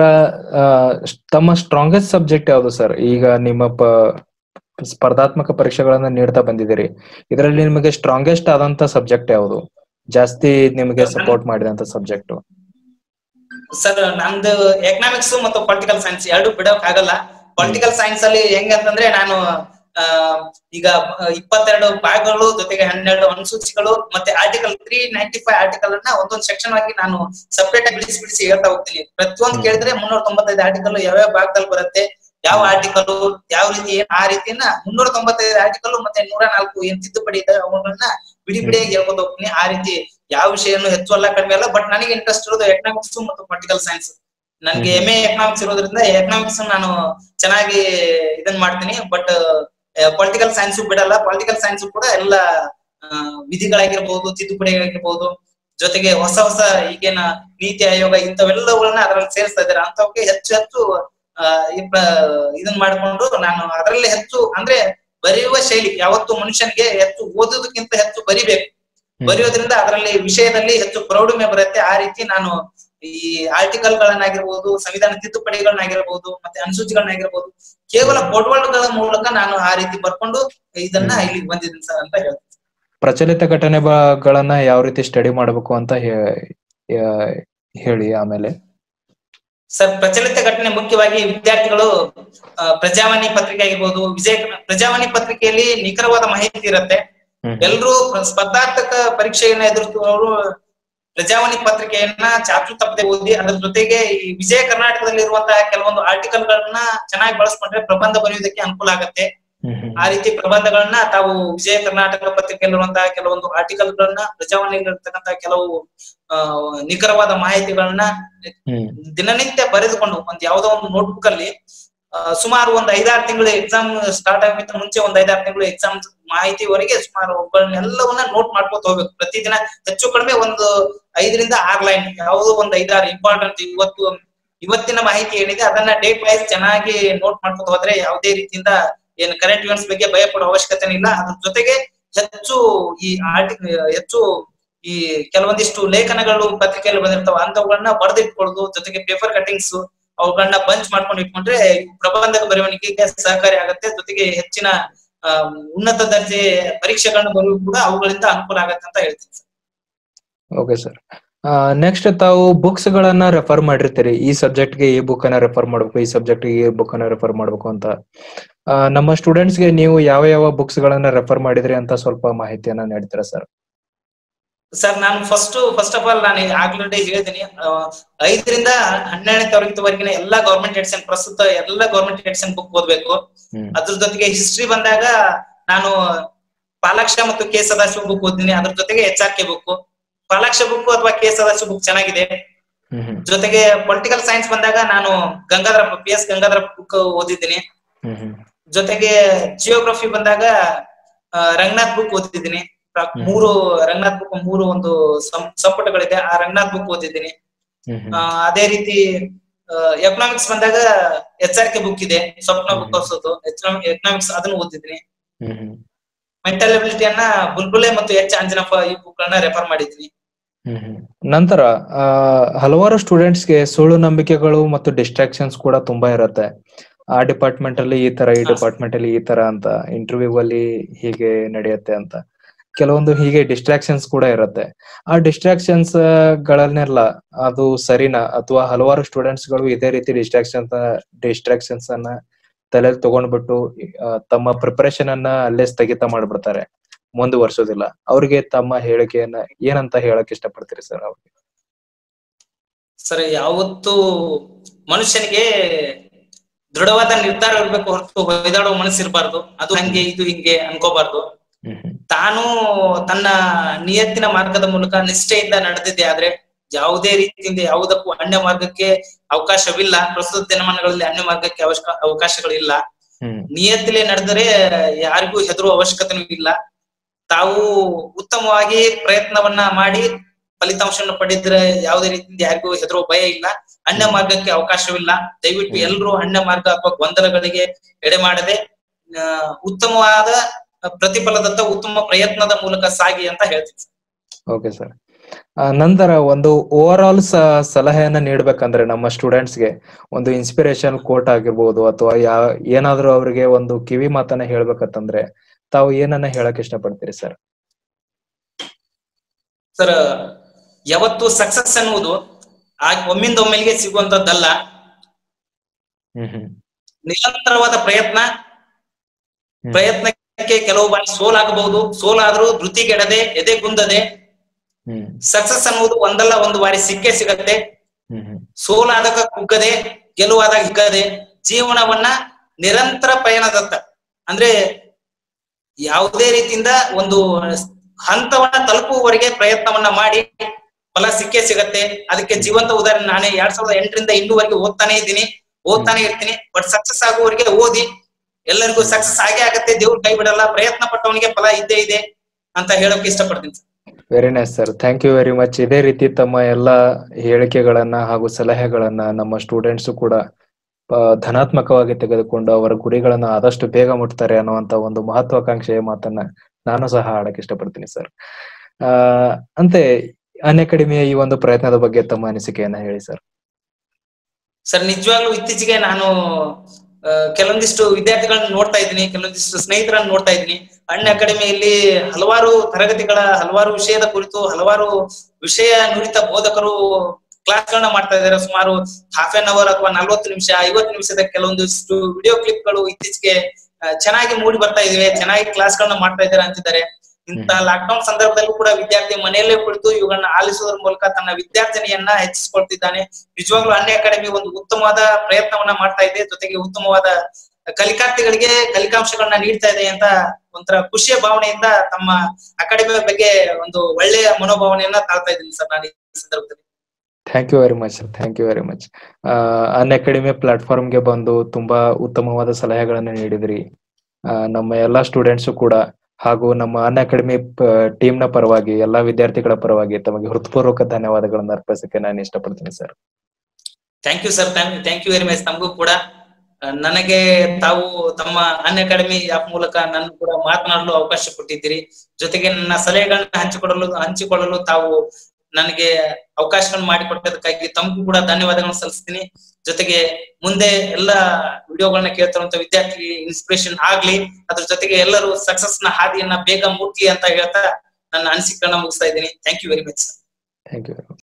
ತಮ್ಮ ಸ್ಟ್ರಾಂಗೆಸ್ಟ್ ಸಬ್ಜೆಕ್ಟ್ ಯಾವುದು ಸರ್? ಈಗ ನಿಮ್ಮ ಸ್ಪರ್ಧಾತ್ಮಕ ಪರೀಕ್ಷೆಗಳನ್ನ ನೀಡ್ತಾ ಬಂದಿದ್ದೀರಿ, ಇದರಲ್ಲಿ ನಿಮಗೆ ಸ್ಟ್ರಾಂಗೆಸ್ಟ್ ಆದಂತ ಸಬ್ಜೆಕ್ಟ್ ಯಾವುದು, ಜಾಸ್ತಿ ನಿಮಗೆ ಸಪೋರ್ಟ್ ಮಾಡಿದಂತ ಸಬ್ಜೆಕ್ಟ್? ಸರ್ ನಂದು ಎಕನಾಮಿಕ್ಸ್ ಮತ್ತು ಪೊಲಿಟಿಕಲ್ ಸೈನ್ಸ್ ಎರಡು ಬಿಡೋಕ್ ಆಗಲ್ಲ. ಪೊಲಿಟಿಕಲ್ ಸೈನ್ಸ್ ಅಲ್ಲಿ ಹೆಂಗಂತಂದ್ರೆ, ನಾನು ಆ ಈಗ ಇಪ್ಪತ್ತೆರಡು ಭಾಗಗಳು ಜೊತೆಗೆ ಹನ್ನೆರಡು ಅನುಸೂಚಿಗಳು ಮತ್ತೆ article three ninety five article ಅನ್ನ ಒಂದೊಂದು ಸೆಕ್ಷನ್ ಆಗಿ ನಾನು ಸಪರೇಟ್ ಆಗಿ ಬಿಡಿಸಿ ಬಿಡಿಸಿ ಹೇಳ್ತಾ ಹೋಗ್ತೀನಿ. ಪ್ರತಿಯೊಂದು ಕೇಳಿದ್ರೆ ಮುನ್ನೂರ ತೊಂಬತ್ತೈದು ಆರ್ಟಿಕಲ್ ಯಾವ್ಯಾವ ಭಾಗದಲ್ಲಿ ಬರುತ್ತೆ, ಯಾವ ಆರ್ಟಿಕಲ್ ಯಾವ ರೀತಿ ಏನ್, ಆ ರೀತಿಯನ್ನ ಮುನ್ನೂರ ತೊಂಬತ್ತೈದು ಆರ್ಟಿಕಲ್ ಮತ್ತೆ ನೂರ ನಾಲ್ಕು ಏನ್ ತಿದ್ದುಪಡಿ ಇದೆ ಅವುಗಳನ್ನ ಬಿಡಿ ಬಿಡಿಯಾಗಿ ಹೇಳ್ಕೊಂಡು ಹೋಗ್ತೀನಿ. ಆ ರೀತಿ ಯಾವ ವಿಷಯನು ಹೆಚ್ಚು ಅಲ್ಲ ಕಡಿಮೆ ಅಲ್ಲ. ಬಟ್ ನನಗೆ ಇಂಟ್ರೆಸ್ಟ್ ಇರೋದು ಎಕನಾಮಿಕ್ಸ್ ಮತ್ತು ಪೊಲಿಟಿಕಲ್ ಸೈನ್ಸ್. ನನ್ಗೆ ಎಂ ಎ ಎಕನಾಮಿಕ್ಸ್ ಇರೋದ್ರಿಂದ ಎಕನಾಮಿಕ್ಸ್ ನಾನು ಚೆನ್ನಾಗಿ ಇದನ್ ಮಾಡ್ತೀನಿ. ಬಟ್ ಪೊಲಿಟಿಕಲ್ ಸೈನ್ಸ್ ಬಿಡಲ್ಲ. ಪೊಲಿಟಿಕಲ್ ಸೈನ್ಸ್ ಕೂಡ ಎಲ್ಲ ವಿಧಿಗಳಾಗಿರ್ಬಹುದು, ತಿದ್ದುಪಡಿಗಳಾಗಿರ್ಬಹುದು, ಜೊತೆಗೆ ಹೊಸ ಹೊಸ ಈಗೇನ ನೀತಿ ಆಯೋಗ ಇಂಥವೆಲ್ಲವುಗಳನ್ನ ಅದ್ರಲ್ಲಿ ಸೇರಿಸ್ತಾ ಇದ್ದಾರೆ. ಅಂತವಕ್ಕೆ ಹೆಚ್ಚು ಹೆಚ್ಚು ಇದನ್ ಮಾಡ್ಕೊಂಡು ನಾನು ಅದರಲ್ಲಿ ಹೆಚ್ಚು ಅಂದ್ರೆ ಬರೆಯುವ ಶೈಲಿ ಯಾವತ್ತು ಮನುಷ್ಯನಿಗೆ ಹೆಚ್ಚು ಓದೋದಕ್ಕಿಂತ ಹೆಚ್ಚು ಬರಿಬೇಕು. ಬರೆಯೋದ್ರಿಂದ ಅದರಲ್ಲಿ ವಿಷಯದಲ್ಲಿ ಹೆಚ್ಚು ಪ್ರೌಢಿಮೆ ಬರುತ್ತೆ. ಆ ರೀತಿ ನಾನು ಈ ಆರ್ಟಿಕಲ್ ಗಳನ್ನಾಗಿರ್ಬಹುದು, ಸಂವಿಧಾನ ತಿದ್ದುಪಡಿಗಳನ್ನಾಗಿರ್ಬಹುದು, ಮತ್ತೆ ಅನುಸೂಚಿಗಳನ್ನಾಗಿರ್ಬಹುದು, ಕೇವಲ ಬೋರ್ಡ್ಗಳ ಮೂಲಕ ನಾನು ಆ ರೀತಿ ಬರ್ಕೊಂಡು ಇದನ್ನ ಇಲ್ಲಿ ಬಂದಿದ್ದೀನಿ ಸರ್ ಅಂತ ಹೇಳ್ತೀನಿ. ಪ್ರಚಲಿತ ಘಟನೆಗಳನ್ನ ಯಾವ ರೀತಿ ಸ್ಟಡಿ ಮಾಡಬೇಕು ಅಂತ ಹೇಳಿ. ಆಮೇಲೆ ಸರ್ ಪ್ರಚಲಿತ ಘಟನೆ ಮುಖ್ಯವಾಗಿ ವಿದ್ಯಾರ್ಥಿಗಳು ಪ್ರಜಾವಾಣಿ ಪತ್ರಿಕೆ ಆಗಿರ್ಬೋದು, ವಿಜಯ ಪ್ರಜಾವಾಣಿ ಪತ್ರಿಕೆಯಲ್ಲಿ ನಿಖರವಾದ ಮಾಹಿತಿ ಇರುತ್ತೆ. ಎಲ್ರು ಸ್ಪರ್ಧಾತ್ಮಕ ಪರೀಕ್ಷೆಯನ್ನ ಎದುರಿಸುವವರು ಪ್ರಜಾವಾಣಿ ಪತ್ರಿಕೆಯನ್ನ ಚಾಚು ತಪ್ಪದೆ ಓದಿ, ಅದ್ರ ಜೊತೆಗೆ ಈ ವಿಜಯ ಕರ್ನಾಟಕದಲ್ಲಿ ಇರುವಂತಹ ಕೆಲವೊಂದು ಆರ್ಟಿಕಲ್ ಗಳನ್ನ ಚೆನ್ನಾಗಿ ಬಳಸ್ಕೊಂಡ್ರೆ ಪ್ರಬಂಧ ಬರೆಯುವುದಕ್ಕೆ ಅನುಕೂಲ ಆಗತ್ತೆ. ಆ ರೀತಿ ಪ್ರಬಂಧಗಳನ್ನ ತಾವು ವಿಜಯ ಕರ್ನಾಟಕ ಪತ್ರಿಕೆಯಲ್ಲಿರುವಂತಹ ಕೆಲವೊಂದು ಆರ್ಟಿಕಲ್ ಗಳನ್ನ, ಪ್ರಜಾವಾಣಿಯಲ್ಲಿರ್ತಕ್ಕಂತಹ ಕೆಲವು ಅಹ್ ನಿಖರವಾದ ಮಾಹಿತಿಗಳನ್ನ ದಿನನಿತ್ಯ ಬರೆದುಕೊಂಡು ಒಂದ್ ಯಾವ್ದೋ ಒಂದು ನೋಟ್ಬುಕ್ ಅಲ್ಲಿ ಸುಮಾರು ಒಂದ್ ಐದಾರು ತಿಂಗಳು ಎಕ್ಸಾಮ್ ಸ್ಟಾರ್ಟ್ ಆಗಕ್ಕಿಂತ ಮುಂಚೆ ಒಂದ್ ಐದಾರು ತಿಂಗಳು ಎಕ್ಸಾಮ್ ಮಾಹಿತಿವರೆಗೆ ಸುಮಾರು ಅವುಗಳನ್ನೆಲ್ಲವನ್ನ ನೋಟ್ ಮಾಡ್ಕೋತ ಹೋಗ್ಬೇಕು. ಪ್ರತಿದಿನ ಹೆಚ್ಚು ಕಡಿಮೆ ಒಂದು ಐದರಿಂದ ಆರ್ ಲೈನ್ ಯಾವುದೋ ಒಂದ್ ಐದಾರು ಇಂಪಾರ್ಟೆಂಟ್ ಇವತ್ತು ಇವತ್ತಿನ ಮಾಹಿತಿ ಏನಿದೆ ಅದನ್ನ ಡೇಟ್ ವೈಸ್ ಚೆನ್ನಾಗಿ ನೋಟ್ ಮಾಡ್ಕೋತ ಹೋದ್ರೆ ಯಾವುದೇ ರೀತಿಯಿಂದ ಏನ್ ಕರೆಂಟ್ ಇವೆಂಟ್ಸ್ ಬಗ್ಗೆ ಭಯ ಪಡೋ ಅವಶ್ಯಕತೆ ಇಲ್ಲ. ಅದ್ರ ಜೊತೆಗೆ ಹೆಚ್ಚು ಈ ಆರ್ಟಿಕಲ್ ಹೆಚ್ಚು ಈ ಕೆಲವೊಂದಿಷ್ಟು ಲೇಖನಗಳು ಪತ್ರಿಕೆಯಲ್ಲಿ ಬಂದಿರ್ತಾವ ಅಂತವುಗಳನ್ನ ಬರೆದಿಟ್ಕೊಳ್ಳೋದು, ಜೊತೆಗೆ ಪೇಪರ್ ಕಟಿಂಗ್ಸ್ ಅವುಗಳನ್ನ ಬಂಚ್ ಮಾಡ್ಕೊಂಡು ಇಟ್ಕೊಂಡ್ರೆ ಪ್ರಬಂಧಕ ಬರವಣಿಗೆಗೆ ಸಹಕಾರಿ ಆಗುತ್ತೆ. ಜೊತೆಗೆ ಹೆಚ್ಚಿನ ಅಹ್ ಉನ್ನತ ದರ್ಜೆ ಪರೀಕ್ಷೆಗಳನ್ನ ಬರೆಯುವ ಕೂಡ ಅವುಗಳಿಂದ ಅನುಕೂಲ ಆಗತ್ತೆ ಅಂತ ಹೇಳ್ತೀನಿ ಸರ್. Okay sir. ನೆಕ್ಸ್ಟ್ ತಾವು ಬುಕ್ಸ್ ಗಳನ್ನ ರೆಫರ್ ಮಾಡಿರ್ತೀರಿ, ಈ ಸಬ್ಜೆಕ್ಟ್ ಗೆ ಈ ಬುಕ್ ಅನ್ನ ರೆಫರ್ ಮಾಡ್ಬೇಕು, ಈ ಸಬ್ಜೆಕ್ಟ್ ಗೆ ಈ ಬುಕ್ ಅನ್ನ ರೆಫರ್ ಮಾಡ್ಬೇಕು ಅಂತ. ನಮ್ಮ ಸ್ಟೂಡೆಂಟ್ಸ್ ಗೆ ನೀವು ಯಾವ ಯಾವ ಬುಕ್ಸ್ ಗಳನ್ನ ರೆಫರ್ ಮಾಡಿದ್ರಿ ಅಂತ ಸ್ವಲ್ಪ ಮಾಹಿತಿಯನ್ನ ನೀಡ್ತೀರಾ ಸರ್? ಸರ್ ನಾನು ಫಸ್ಟ್ ಫಸ್ಟ್ ಆಫ್ ಆಲ್ ನಾನು ಆಲ್ರೆಡಿ ಹೇಳಿದ್ದೀನಿ, ಐದರಿಂದ ಹನ್ನೆರಡನೇ ತರಗತಿವರೆಗಿನ ಎಲ್ಲಾ ಗೌರ್ಮೆಂಟ್ ಎಡಿಷನ್, ಪ್ರಸ್ತುತ ಎಲ್ಲಾ ಗೌರ್ಮೆಂಟ್ ಎಡಿಷನ್ ಬುಕ್ ಓದ್ಬೇಕು. ಅದ್ರ ಜೊತೆಗೆ ಹಿಸ್ಟ್ರಿ ಬಂದಾಗ ನಾನು ಪಾಲಾಕ್ಷ ಮತ್ತು ಕೆ ಸದಾಶಿವ ಬುಕ್ ಓದಿನಿ. ಅದ್ರ ಜೊತೆಗೆ H R K book, Palaksha book ಅಥವಾ ಕೆ ಸದಾಶಿವ ಬುಕ್ ಚೆನ್ನಾಗಿದೆ. ಜೊತೆಗೆ ಪೊಲಿಟಿಕಲ್ ಸೈನ್ಸ್ ಬಂದಾಗ ನಾನು Gangadhara P S Gangadhara book ಓದಿದ್ದೀನಿ. ಜೊತೆಗೆ ಜಿಯೋಗ್ರಫಿ ಬಂದಾಗ ರಂಗನಾಥ್ ಬುಕ್ ಓದಿದ್ದೀನಿ. ಮೂರು ರಂಗನಾಥ್ ಬುಕ್ ಮೂರು ಒಂದು ಸಂಪುಟಗಳಿದೆ, ಆ ರಂಗನಾಥ್ ಬುಕ್ ಓದಿದ್ದೀನಿ. ಅದೇ ರೀತಿ ಎಕನಾಮಿಕ್ಸ್ ಬಂದಾಗ ಎಚ್ ಆರ್ ಕೆ ಬುಕ್ ಇದೆ, ಸ್ವಪ್ನ ಬುಕ್ ಹೊಸದು ಎಕನಾಮಿಕ್ಸ್, ಅದನ್ನು ಓದಿದ್ದೀನಿ. ಮೆಂಟಲ್ ಎಬಿಲಿಟಿಯನ್ನ ಬುಲ್ಬುಲೆ ಮತ್ತು ಎಚ್ ಅಂಜನಪ್ಪ ಈ ಬುಕ್ ಗಳನ್ನ ರೆಫರ್ ಮಾಡಿದ್ದೀನಿ. ನಂತರ ಆ ಹಲವಾರು ಸ್ಟೂಡೆಂಟ್ಸ್ಗೆ ಸುಳ್ಳು ನಂಬಿಕೆಗಳು ಮತ್ತು ಡಿಸ್ಟ್ರಾಕ್ಷನ್ಸ್ ಕೂಡ ತುಂಬಾ ಇರುತ್ತೆ. ಆ ಡಿಪಾರ್ಟ್ಮೆಂಟ್ ಅಲ್ಲಿ ಈ ತರ, ಈ ಡಿಪಾರ್ಟ್ಮೆಂಟ್ ಅಲ್ಲಿ ಈ ತರ ಅಂತ, ಇಂಟರ್ವ್ಯೂ ಅಲ್ಲಿ ಹೀಗೆ ನಡೆಯುತ್ತೆ ಅಂತ ಕೆಲವೊಂದು ಹೀಗೆ ಡಿಸ್ಟ್ರಾಕ್ಷನ್ಸ್ ಕೂಡ ಇರುತ್ತೆ. ಆ ಡಿಸ್ಟ್ರಾಕ್ಷನ್ಸ್ ಗಳನ್ನೆಲ್ಲ ಅದು ಸರಿನಾ, ಅಥವಾ ಹಲವಾರು ಸ್ಟೂಡೆಂಟ್ಸ್ ಗಳು ಇದೇ ರೀತಿ ಡಿಸ್ಟ್ರಾಕ್ಷನ್ಸ್ ಡಿಸ್ಟ್ರಾಕ್ಷನ್ಸ್ ಅನ್ನ ತಲೆಯಲ್ಲಿ ತಗೊಂಡ್ಬಿಟ್ಟು ತಮ್ಮ ಪ್ರಿಪರೇಷನ್ ಅನ್ನ ಅಲ್ಲೇ ಸ್ಥಗಿತ ಮಾಡ್ಬಿಡ್ತಾರೆ, ಮುಂದುವರ್ಸೋದಿಲ್ಲ. ಅವ್ರಿಗೆ ತಮ್ಮ ಹೇಳಿಕೆಯನ್ನ ಏನಂತ ಹೇಳಕ್ ಇಷ್ಟಪಡ್ತೀರಿ ಸರ್ ಅವ್ರಿಗೆ? ಸರ್, ಯಾವತ್ತು ಮನುಷ್ಯನಿಗೆ ದೃಢವಾದ ನಿರ್ಧಾರ ಇರ್ಬೇಕು ಹೊರತು ಹೊಯ್ದಾಡೋ ಮನಸ್ಸಿರ್ಬಾರ್ದು. ಅದು ಹಂಗೆ ಇದು ಹಿಂಗೆ ಅನ್ಕೋಬಾರ್ದು. ತಾನು ತನ್ನ ನಿಯತ್ತಿನ ಮಾರ್ಗದ ಮೂಲಕ ನಿಷ್ಠೆಯಿಂದ ನಡೆದಿದ್ದೆ ಆದ್ರೆ ಯಾವುದೇ ರೀತಿಯಿಂದ ಯಾವುದಕ್ಕೂ ಅನ್ಯ ಮಾರ್ಗಕ್ಕೆ ಅವಕಾಶವಿಲ್ಲ. ಪ್ರಸ್ತುತ ದಿನಮಾನಗಳಲ್ಲಿ ಅನ್ಯ ಮಾರ್ಗಕ್ಕೆ ಅವಶ್ಯ ಅವಕಾಶಗಳಿಲ್ಲ. ನಿಯತ್ತಿಲೆ ನಡೆದರೆ ಯಾರಿಗೂ ಹೆದರುವ ಅವಶ್ಯಕತೆನೂ ಇಲ್ಲ. ತಾವು ಉತ್ತಮವಾಗಿ ಪ್ರಯತ್ನವನ್ನ ಮಾಡಿ ಫಲಿತಾಂಶವನ್ನು ಪಡೆದ್ರೆ ಯಾವುದೇ ರೀತಿಯಿಂದ ಯಾರಿಗೂ ಹೆದರುವ ಭಯ ಇಲ್ಲ. ಅನ್ಯ ಮಾರ್ಗಕ್ಕೆ ಅವಕಾಶವಿಲ್ಲ. ದಯವಿಟ್ಟು ಎಲ್ಲರೂ ಅನ್ಯ ಮಾರ್ಗ ಅಥವಾ ಗೊಂದಲಗಳಿಗೆ ಎಡೆ ಮಾಡದೆ ಉತ್ತಮವಾದ ಪ್ರತಿಫಲದತ್ತ ಉತ್ತಮ ಪ್ರಯತ್ನದ ಮೂಲಕ ಸಾಗಿ ಅಂತ ಹೇಳ್ತೀನಿ. Okay sir. ನಂತರ ಒಂದು ಓವರ್ ಆಲ್ ಸಲಹೆಯನ್ನ ನೀಡ್ಬೇಕಂದ್ರೆ ನಮ್ಮ ಸ್ಟೂಡೆಂಟ್ಸ್ಗೆ ಒಂದು ಇನ್ಸ್ಪಿರೇಷನ್ ಕೋಟ್ ಆಗಿರ್ಬೋದು, ಅಥವಾ ಯಾವ ಏನಾದ್ರೂ ಅವ್ರಿಗೆ ಒಂದು ಕಿವಿ ಮಾತನ್ನ ಹೇಳ್ಬೇಕಂತಂದ್ರೆ ತಾವು ಏನನ್ನ ಹೇಳಕ್ ಇಷ್ಟಪಡ್ತೀರಿ ಸರ್? ಸರ್, ಯಾವತ್ತು ಸಕ್ಸಸ್ ಅನ್ನುವುದು ಆ ಒಮ್ಮಿಂದೊಮ್ಮೆಲ್ಗೆ ಸಿಗುವಂತದ್ದಲ್ಲ. ನಿರಂತರವಾದ ಪ್ರಯತ್ನ ಪ್ರಯತ್ನಕ್ಕೆ ಕೆಲವು ಬಾರಿ ಸೋಲಾಗಬಹುದು. ಸೋಲಾದ್ರೂ ಧೃತಿಗೆಡದೆ ಎದೆಗುಂದದೆ ಸಕ್ಸಸ್ ಅನ್ನುವುದು ಒಂದಲ್ಲ ಒಂದು ಬಾರಿ ಸಿಕ್ಕೇ ಸಿಗತ್ತೆ. ಸೋಲಾದಾಗ ಕುಗ್ಗದೆ, ಗೆಲುವಾದಾಗ ಹಿಗ್ಗದೆ ಜೀವನವನ್ನ ನಿರಂತರ ಪಯಣದತ್ತ, ಅಂದ್ರೆ ಯಾವುದೇ ರೀತಿಯಿಂದ ಒಂದು ಹಂತವನ್ನ ತಲುಪುವವರೆಗೆ ಪ್ರಯತ್ನವನ್ನ ಮಾಡಿ ಫಲ ಸಿಕ್ಕೇ ಸಿಗತ್ತೆ. ಅದಕ್ಕೆ ಜೀವಂತ ಉದಾಹರಣೆ ನಾನೇ. ಎರಡ್ ಸಾವಿರದ ಎಂಟರಿಂದ ಇನ್ನೂವರೆಗೆ ಓದ್ತಾನೆ ಇದ್ದೀನಿ, ಓದ್ತಾನೆ ಇರ್ತೀನಿ. ಬಟ್ ಸಕ್ಸಸ್ ಆಗುವವರೆಗೆ ಓದಿ. ಎಲ್ಲರಿಗೂ ಸಕ್ಸಸ್ ಆಗೇ ಆಗತ್ತೆ, ದೇವ್ರು ಕೈ ಬಿಡಲ್ಲ. ಪ್ರಯತ್ನ ಪಟ್ಟವನಿಗೆ ಫಲ ಇದ್ದೇ ಇದೆ ಅಂತ ಹೇಳೋಕೆ ಇಷ್ಟಪಡ್ತೀನಿ sir. Very nice sir, thank you very much. ಇದೇ ರೀತಿ ತಮ್ಮ ಎಲ್ಲಾ ಹೇಳಿಕೆಗಳನ್ನ ಹಾಗೂ ಸಲಹೆಗಳನ್ನ ನಮ್ಮ ಸ್ಟೂಡೆಂಟ್ಸ್ ಕೂಡ ಧನಾತ್ಮಕವಾಗಿ ತೆಗೆದುಕೊಂಡು ಅವರ ಗುರಿಗಳನ್ನ ಆದಷ್ಟು ಬೇಗ ಮುಟ್ತಾರೆ ಅನ್ನುವಂತ ಒಂದು ಮಹತ್ವಾಕಾಂಕ್ಷೆಯ ಮಾತನ್ನ ನಾನು ಸಹ ಆಡಕ್ಕೆ ಇಷ್ಟಪಡ್ತೀನಿ ಸರ್. ಆ ಅಂತೆ ಅನ್ಅಕಾಡೆಮಿಯ ಈ ಒಂದು ಪ್ರಯತ್ನದ ಬಗ್ಗೆ ತಮ್ಮ ಅನಿಸಿಕೆಯನ್ನ ಹೇಳಿ ಸರ್. ಸರ್, ನಿಜವಾಗ್ಲೂ ಇತ್ತೀಚೆಗೆ ನಾನು ಕೆಲವೊಂದಿಷ್ಟು ವಿದ್ಯಾರ್ಥಿಗಳನ್ನ ನೋಡ್ತಾ ಇದ್ದೀನಿ, ಕೆಲವೊಂದಿಷ್ಟು ಸ್ನೇಹಿತರನ್ನ ನೋಡ್ತಾ ಇದ್ದೀನಿ. ಅನ್ಅಕಾಡೆಮಿಯಲ್ಲಿ ಹಲವಾರು ತರಗತಿಗಳ ಹಲವಾರು ವಿಷಯದ ಕುರಿತು ಹಲವಾರು ವಿಷಯ ನುರಿತ ಬೋಧಕರು ಕ್ಲಾಸ್ ಗಳನ್ನ ಮಾಡ್ತಾ ಇದ್ದಾರೆ. ಸುಮಾರು ಹಾಫ್ ಎನ್ ಅವರ್ ಅಥವಾ ನಲ್ವತ್ತು ನಿಮಿಷ ಐವತ್ತು ನಿಮಿಷದ ಕೆಲವೊಂದಿಷ್ಟು ವಿಡಿಯೋ ಕ್ಲಿಪ್ ಗಳು ಇತ್ತೀಚೆಗೆ ಚೆನ್ನಾಗಿ ಮೂಡಿ ಬರ್ತಾ ಇದಿವೆ, ಚೆನ್ನಾಗಿ ಕ್ಲಾಸ್ ಗಳನ್ನ ಮಾಡ್ತಾ ಇದ್ದಾರೆ ಅಂತಿದ್ದಾರೆ. ಇಂತಹ ಲಾಕ್ ಡೌನ್ ಸಂದರ್ಭದಲ್ಲೂ ಕೂಡ ವಿದ್ಯಾರ್ಥಿ ಮನೆಯಲ್ಲೇ ಕುಳಿತು ಇವುಗಳನ್ನ ಆಲಿಸುವುದರ ಮೂಲಕ ತನ್ನ ವಿದ್ಯಾರ್ಥಿನಿಯನ್ನ ಹೆಚ್ಚಿಸಿಕೊಳ್ತಿದ್ದಾನೆ. ನಿಜವಾಗ್ಲೂ ಅನ್ಅಕಾಡೆಮಿ ಒಂದು ಉತ್ತಮವಾದ ಪ್ರಯತ್ನವನ್ನ ಮಾಡ್ತಾ ಇದೆ. ಜೊತೆಗೆ ಉತ್ತಮವಾದ ಕಲಿಕಾರ್ಥಿಗಳಿಗೆ ಕಲಿಕಾಂಶಗಳನ್ನ ನೀಡ್ತಾ ಇದೆ ಅಂತ ಒಂಥರ ಖುಷಿಯ ಭಾವನೆಯಿಂದ ತಮ್ಮ ಅಕಾಡೆಮಿ ಬಗ್ಗೆ ಒಂದು ಒಳ್ಳೆಯ ಮನೋಭಾವನೆಯನ್ನ ತಾಳ್ತಾ ಇದ್ದೀನಿ ಸರ್ ನಾನು ಈ ಸಂದರ್ಭದಲ್ಲಿ. Thank you very much sir, thank you very much. Unacademy ಪ್ಲಾಟ್ಫಾರ್ಮ್ಗೆ ಬಂದು ತುಂಬಾ ಉತ್ತಮವಾದ ಸಲಹೆಗಳನ್ನ ನೀಡಿದ್ರಿ. ನಮ್ಮ ಎಲ್ಲಾ ಸ್ಟೂಡೆಂಟ್ಸು ಕೂಡ ಹಾಗೂ ನಮ್ಮ ಅನ್ಅಕಾಡೆಮಿ ಟೀಮ್ ನ ಪರವಾಗಿ ಎಲ್ಲಾ ವಿದ್ಯಾರ್ಥಿಗಳ ಪರವಾಗಿ ತಮಗೆ ಹೃತ್ಪೂರ್ವಕ ಧನ್ಯವಾದಗಳನ್ನ ಅರ್ಪಿಸಕ್ಕೆ ನಾನು ಇಷ್ಟಪಡ್ತೀನಿ sir. Thank you sir, thank you very much. ತಮಗೂ ಕೂಡ ನನಗೆ ತಾವು ತಮ್ಮ ಅನ್ಅಕಾಡೆಮಿ ಆಪ್ ಮೂಲಕ ನನ್ನ ಕೂಡ ಮಾತನಾಡಲು ಅವಕಾಶ ಕೊಟ್ಟಿದ್ದೀರಿ. ಜೊತೆಗೆ ನನ್ನ ಸಲಹೆಗಳನ್ನ ಹಂಚಿಕೊಳ್ಳಲು ಹಂಚಿಕೊಳ್ಳಲು ತಾವು ನನಗೆ ಅವಕಾಶಗಳನ್ನು ಮಾಡಿಕೊಟ್ಟದಕ್ಕಾಗಿ ತಮಗೂ ಕೂಡ ಧನ್ಯವಾದಗಳನ್ನು ಸಲ್ಲಿಸ್ತೀನಿ. ಜೊತೆಗೆ ಮುಂದೆ ಎಲ್ಲ ವಿಡಿಯೋಗಳನ್ನ ಕೇಳ್ತಿರುವಂತ ವಿದ್ಯಾರ್ಥಿ ಇನ್ಸ್ಪಿರೇಷನ್ ಆಗ್ಲಿ, ಅದ್ರ ಜೊತೆಗೆ ಎಲ್ಲರೂ ಸಕ್ಸಸ್ ನ ಹಾದಿಯನ್ನ ಬೇಗ ಮುಟ್ಲಿ ಅಂತ ಹೇಳ್ತಾ ನನ್ನ ಅನಿಸಿಕೆಗಳನ್ನ ಮುಗಿಸ್ತಾ ಇದ್ದೀನಿ. Thank you very much. Thank you.